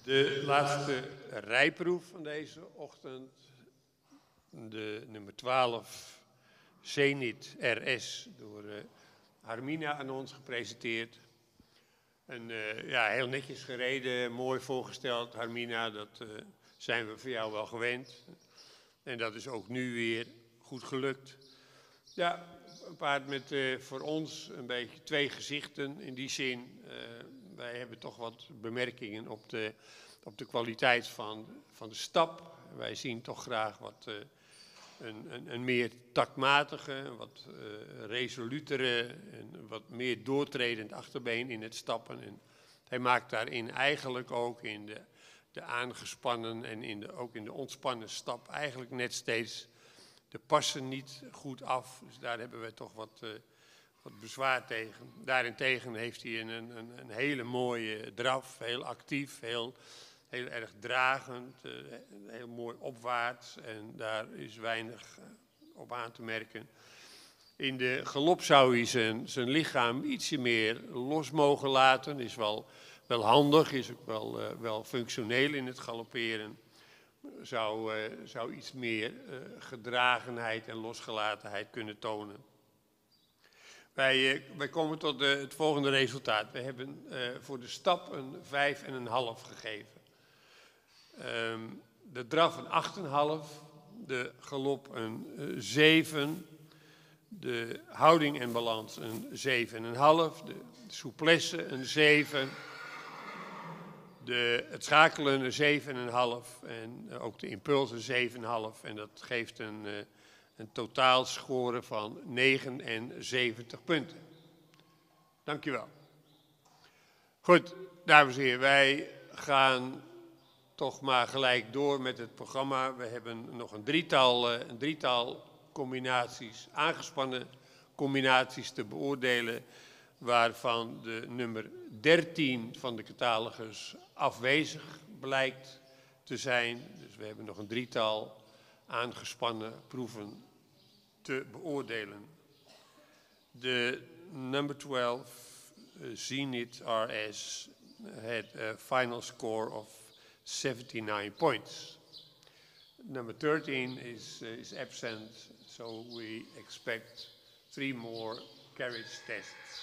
S2: De laatste rijproef van deze ochtend, de nummer twaalf, Zenit R S, door uh, Harmina aan ons gepresenteerd. En uh, ja, heel netjes gereden, mooi voorgesteld, Harmina, dat uh, zijn we voor jou wel gewend. En dat is ook nu weer goed gelukt. Ja, een paard met uh, voor ons een beetje twee gezichten in die zin. Uh, wij hebben toch wat bemerkingen op de, op de kwaliteit van, van de stap. Wij zien toch graag wat uh, een, een, een meer taktmatige, wat uh, resolutere en wat meer doortredend achterbeen in het stappen. En hij maakt daarin eigenlijk ook in de, de aangespannen en in de, ook in de ontspannen stap eigenlijk net steeds de passen niet goed af. Dus daar hebben we toch wat, uh, wat bezwaar tegen. Daarentegen heeft hij een, een, een hele mooie draf, heel actief, heel, heel erg dragend, uh, heel mooi opwaarts en daar is weinig uh, op aan te merken. In de galop zou hij zijn, zijn lichaam ietsje meer los mogen laten, is wel, wel handig, is ook wel, uh, wel functioneel in het galopperen. Zou, uh, zou iets meer uh, gedragenheid en losgelatenheid kunnen tonen. Wij, uh, wij komen tot uh, het volgende resultaat. We hebben uh, voor de stap een vijf en een half gegeven. Um, de draf een acht en een half, de galop een uh, zeven, de houding en balans een zeven en een half, de souplesse een zeven. De, het schakelen een zeven en een half en uh, ook de impuls een zeven en een half. En dat geeft een, uh, een totaalscore van negenenzeventig punten. Dankjewel. Goed, dames en heren, wij gaan toch maar gelijk door met het programma. We hebben nog een drietal, uh, een drietal combinaties, aangespannen combinaties te beoordelen, waarvan de nummer dertien van de catalogus afwezig blijkt te zijn. Dus we hebben nog een drietal aangespannen proeven te beoordelen. De number twelve, uh, Zenit R S, had a final score of seventy-nine points. Number thirteen is, uh, is absent, so we expect three more carriage tests.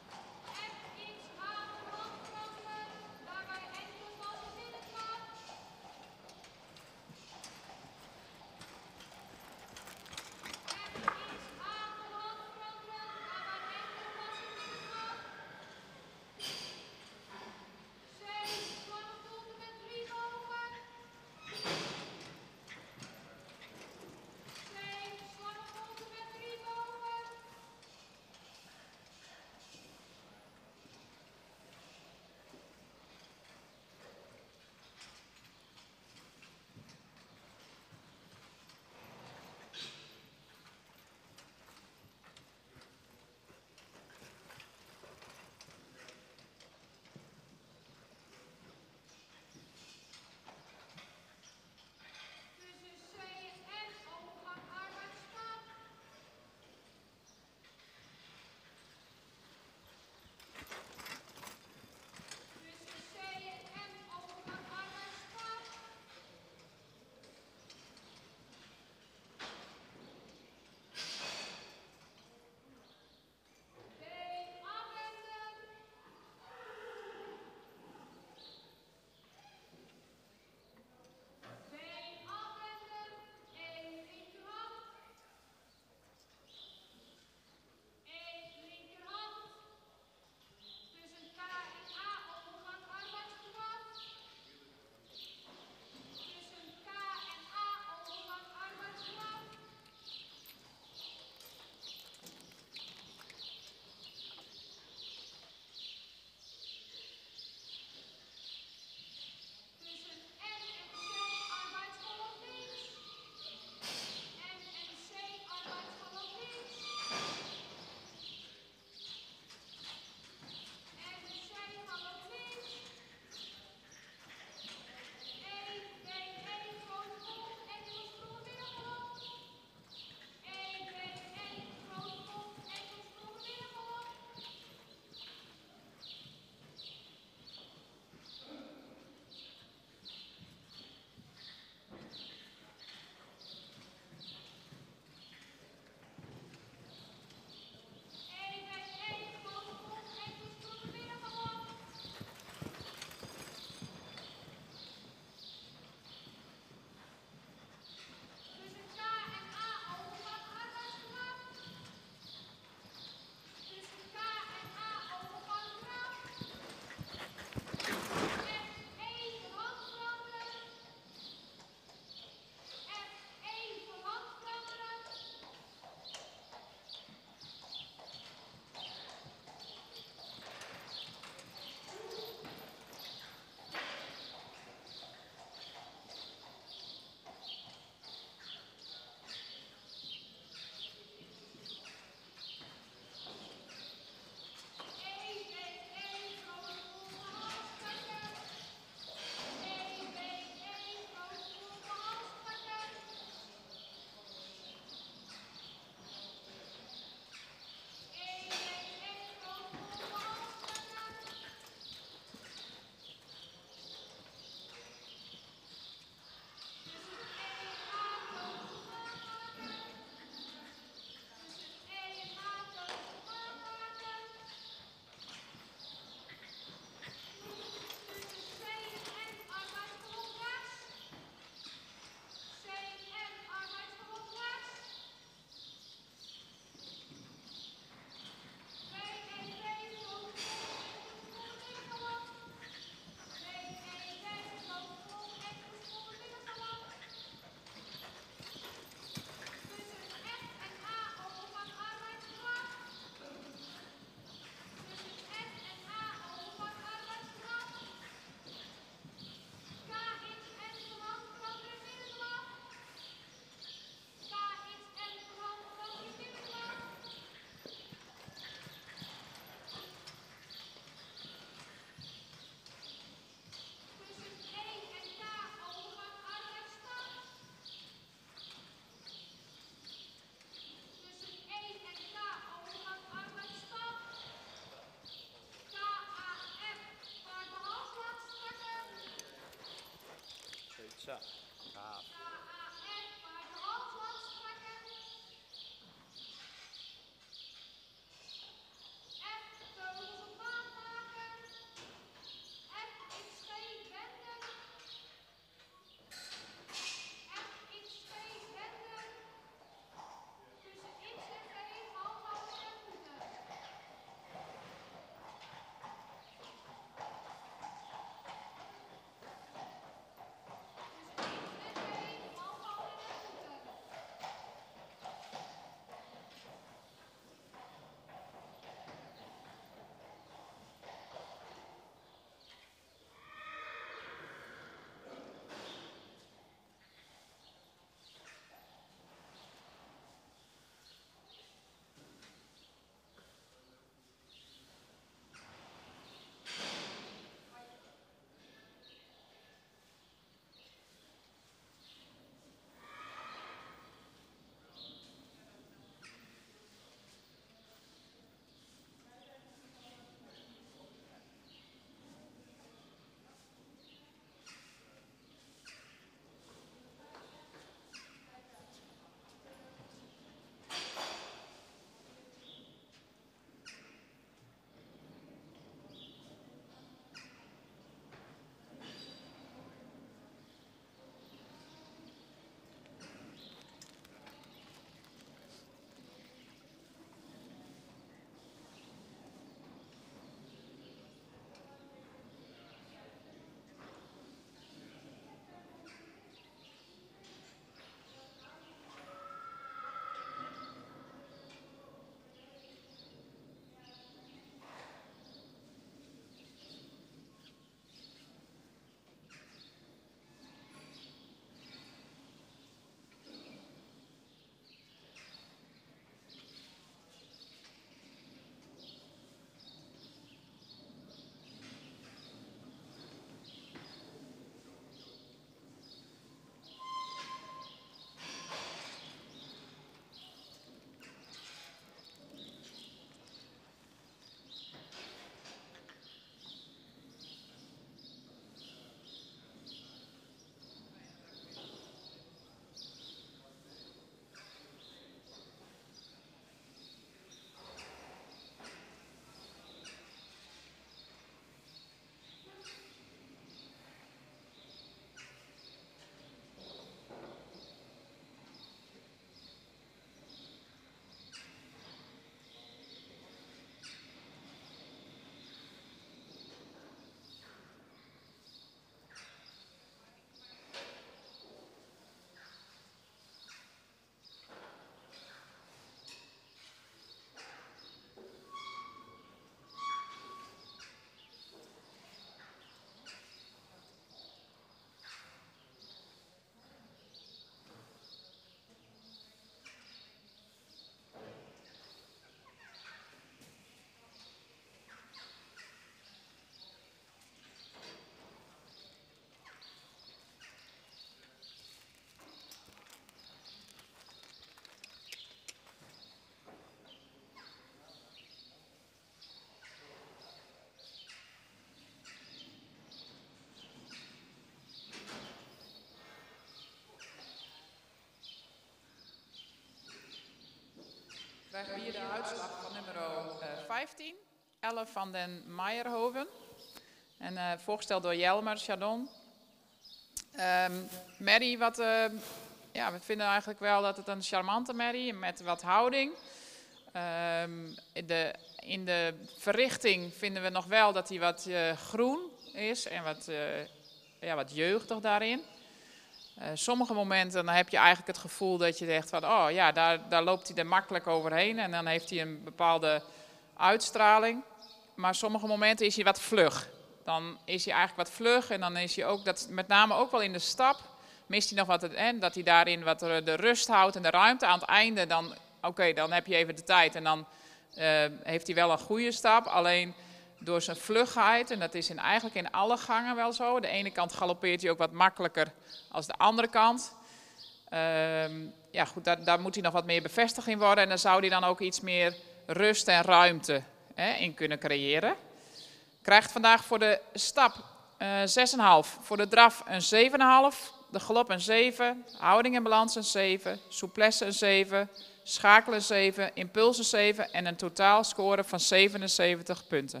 S1: krijgen we hier de uitslag van nummer uh, vijftien. elf van den Meijerhoven. En uh, voorgesteld door Jelmer Chardon. Um, Mary, wat, uh, ja, we vinden eigenlijk wel dat het een charmante Mary met wat houding. Um, in, de, in de verrichting vinden we nog wel dat hij wat uh, groen is en wat, uh, ja, wat jeugdig daarin. Uh, sommige momenten dan heb je eigenlijk het gevoel dat je zegt van, oh ja, daar, daar loopt hij er makkelijk overheen en dan heeft hij een bepaalde uitstraling. Maar sommige momenten is hij wat vlug. Dan is hij eigenlijk wat vlug en dan is hij ook, dat, met name ook wel in de stap, mist hij nog wat, en dat hij daarin wat de rust houdt en de ruimte aan het einde. Dan, oké, okay, dan heb je even de tijd en dan uh, heeft hij wel een goede stap. Alleen door zijn vlugheid, en dat is in, eigenlijk in alle gangen wel zo. De ene kant galoppeert hij ook wat makkelijker als de andere kant. Uh, ja goed, daar, daar moet hij nog wat meer bevestigd in worden. En dan zou hij dan ook iets meer rust en ruimte hè, in kunnen creëren. Krijgt vandaag voor de stap uh, zes komma vijf, voor de draf een zeven komma vijf, de galop een zeven, houding en balans een zeven, souplesse een zeven, schakelen een zeven, impuls een zeven en een totaalscore van zevenenzeventig punten.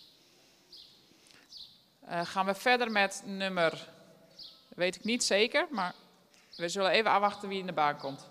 S1: Uh, gaan we verder met nummer, weet ik niet zeker, maar we zullen even afwachten wie in de baan komt.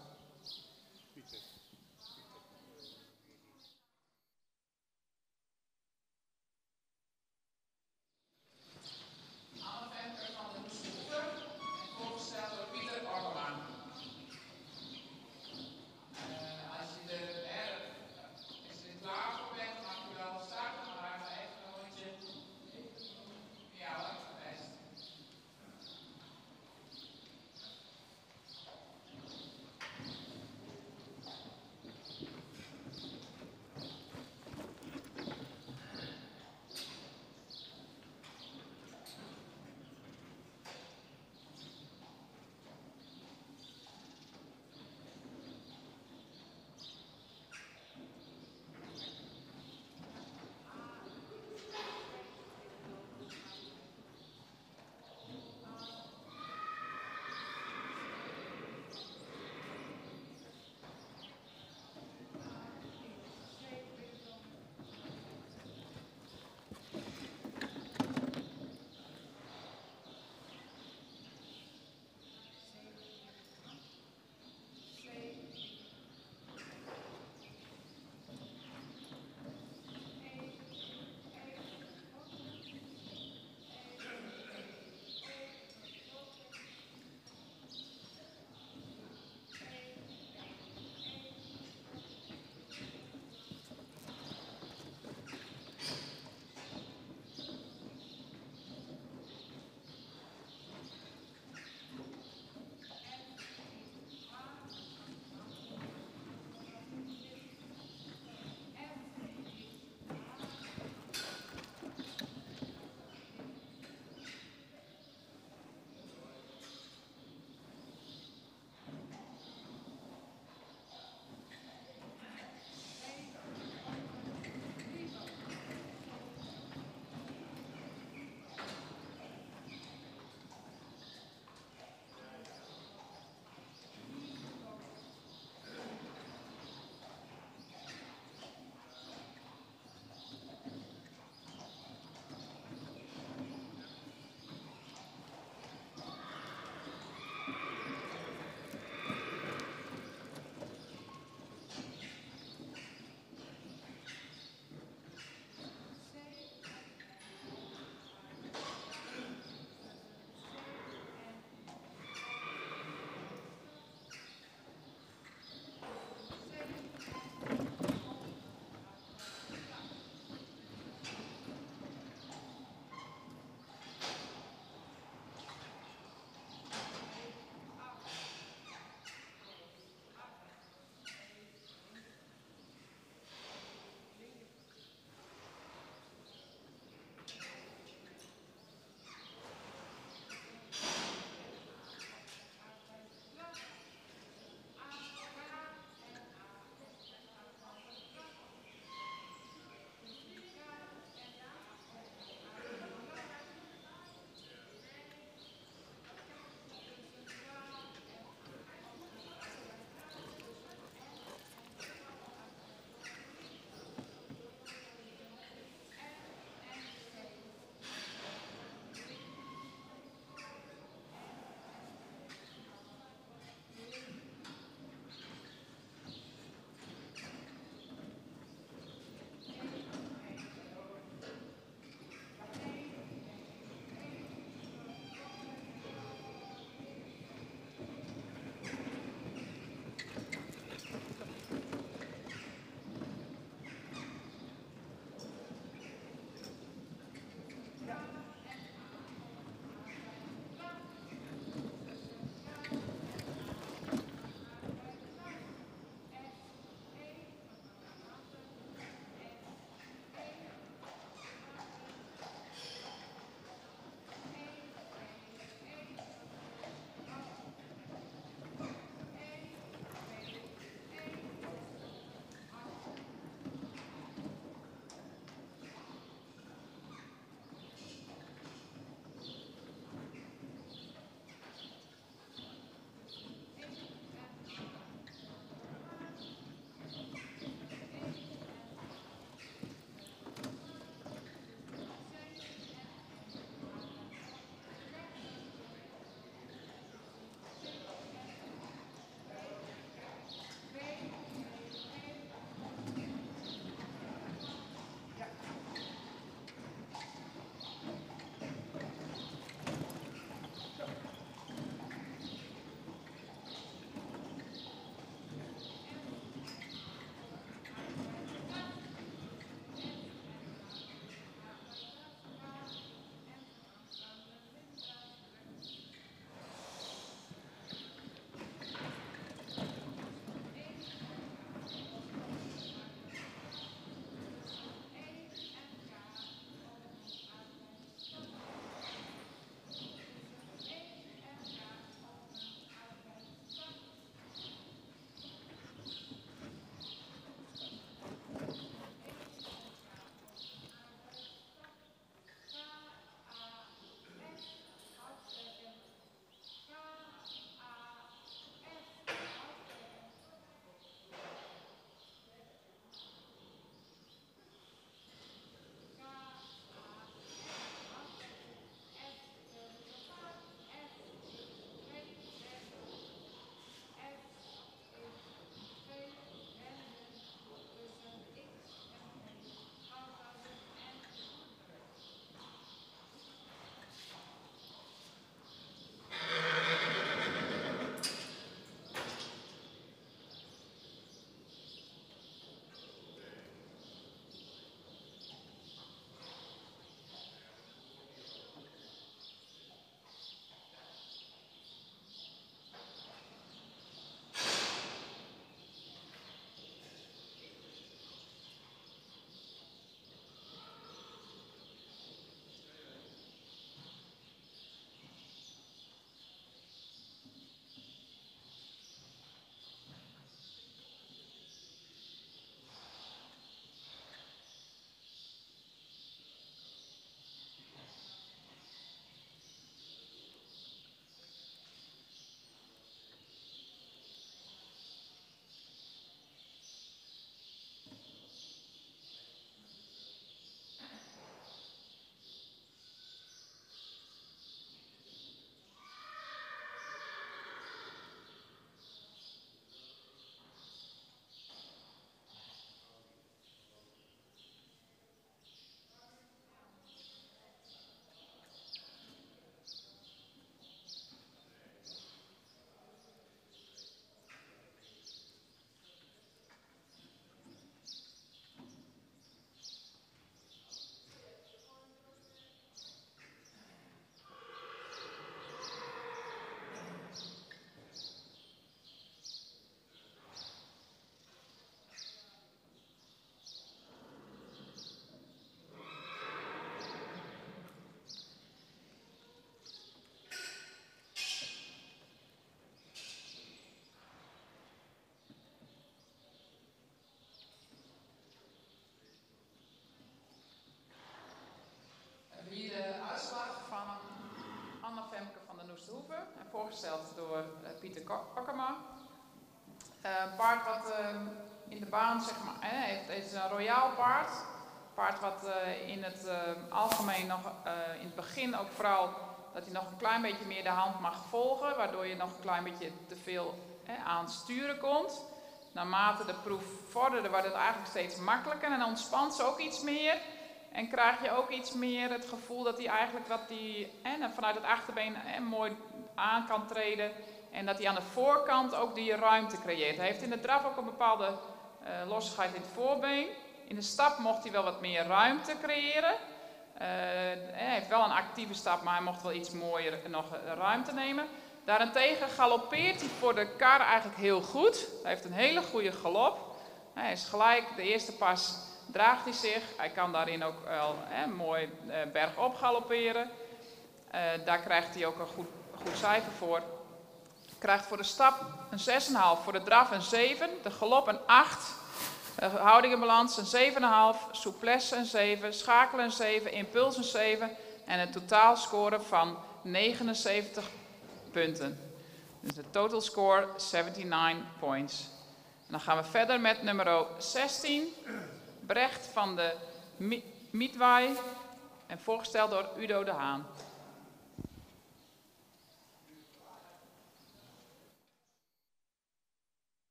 S1: voorgesteld door uh, Pieter Kokkema. Uh, een paard wat uh, in de baan zeg maar, eh, heeft, is een royaal paard. Een paard wat uh, in het uh, algemeen nog uh, in het begin ook vooral dat hij nog een klein beetje meer de hand mag volgen, waardoor je nog een klein beetje te veel eh, aan het sturen komt. Naarmate de proef vorderde, wordt het eigenlijk steeds makkelijker en dan ontspant ze ook iets meer. En krijg je ook iets meer het gevoel dat hij eigenlijk wat die, eh, vanuit het achterbeen eh, mooi aan kan treden. En dat hij aan de voorkant ook die ruimte creëert. Hij heeft in de draf ook een bepaalde uh, lossigheid in het voorbeen. In de stap mocht hij wel wat meer ruimte creëren. Uh, hij heeft wel een actieve stap, maar hij mocht wel iets mooier nog ruimte nemen. Daarentegen galoppeert hij voor de kar eigenlijk heel goed. Hij heeft een hele goede galop. Hij is gelijk, de eerste pas draagt hij zich. Hij kan daarin ook wel eh, mooi eh, bergop galopperen. Uh, daar krijgt hij ook een goed, goed cijfer voor. Krijgt voor de stap een zes komma vijf, voor de draf een zeven, de galop een acht, de houding en balans een zeven komma vijf, souplesse een zeven, schakelen een zeven, impuls een zeven en een totaalscore van negenenzeventig punten. Dus de total score negenenzeventig points. En dan gaan we verder met nummer zestien, Brecht van de Mietwaai en voorgesteld door Udo de Haan.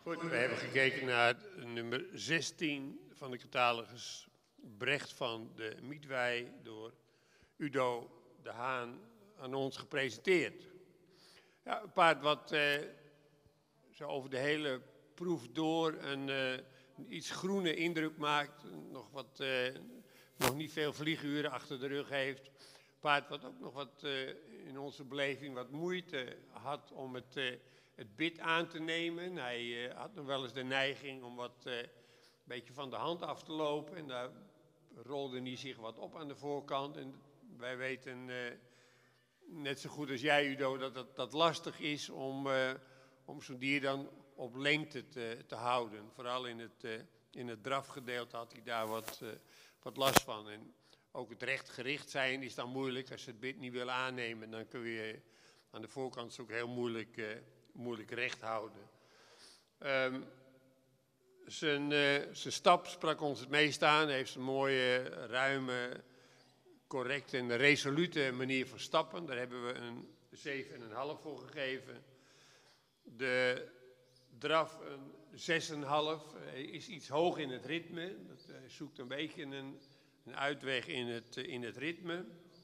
S2: Goed, we hebben gekeken naar nummer zestien van de catalogus. Brecht van de Mietwei door Udo de Haan aan ons gepresenteerd. Ja, een paard wat eh, zo over de hele proef door een, uh, een iets groene indruk maakt. Nog, wat, uh, nog niet veel vlieguren achter de rug heeft. Een paard wat ook nog wat uh, in onze beleving wat moeite had om het, uh, het bit aan te nemen. Hij uh, had nog wel eens de neiging om wat uh, een beetje van de hand af te lopen. En daar rolde hij zich wat op aan de voorkant. En wij weten uh, net zo goed als jij, Udo, dat het dat lastig is om, uh, om zo'n dier dan op lengte te, te houden. Vooral in het, uh, in het drafgedeelte had hij daar wat, uh, wat last van. En ook het recht gericht zijn is dan moeilijk. Als ze het bit niet wil aannemen, dan kun je aan de voorkant ook heel moeilijk, uh, moeilijk recht houden. Um, zijn, uh, zijn stap sprak ons het meest aan. Hij heeft een mooie, ruime, correcte en resolute manier van stappen. Daar hebben we een zeven komma vijf voor gegeven. De draf een zes komma vijf. Hij is iets hoog in het ritme. Dat, hij zoekt een beetje een, een uitweg in het, in het ritme.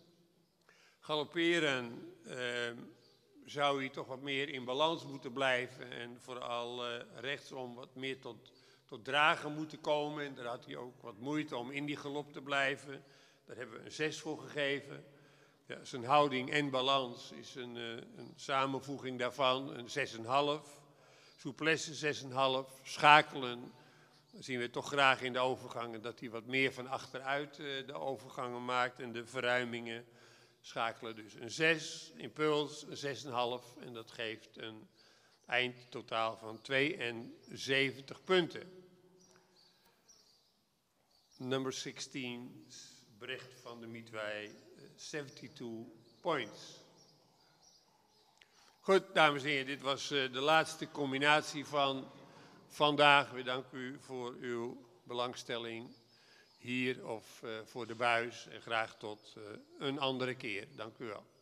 S2: Galopperen uh, zou hij toch wat meer in balans moeten blijven. En vooral uh, rechtsom wat meer tot, tot dragen moeten komen. En daar had hij ook wat moeite om in die galop te blijven. Daar hebben we een zes voor gegeven. Ja, zijn houding en balans is een, uh, een samenvoeging daarvan, een zes komma vijf. Souplesse zes komma vijf. Schakelen, dan zien we toch graag in de overgangen dat hij wat meer van achteruit uh, de overgangen maakt en de verruimingen. Schakelen dus een zes, impuls een zes komma vijf en dat geeft een eindtotaal van tweeënzeventig punten. Nummer zestien, Brecht van de Mietwei, zevenentwintig points. Goed, dames en heren, dit was uh, de laatste combinatie van vandaag. We danken u voor uw belangstelling hier of uh, voor de buis en graag tot uh, een andere keer. Dank u wel.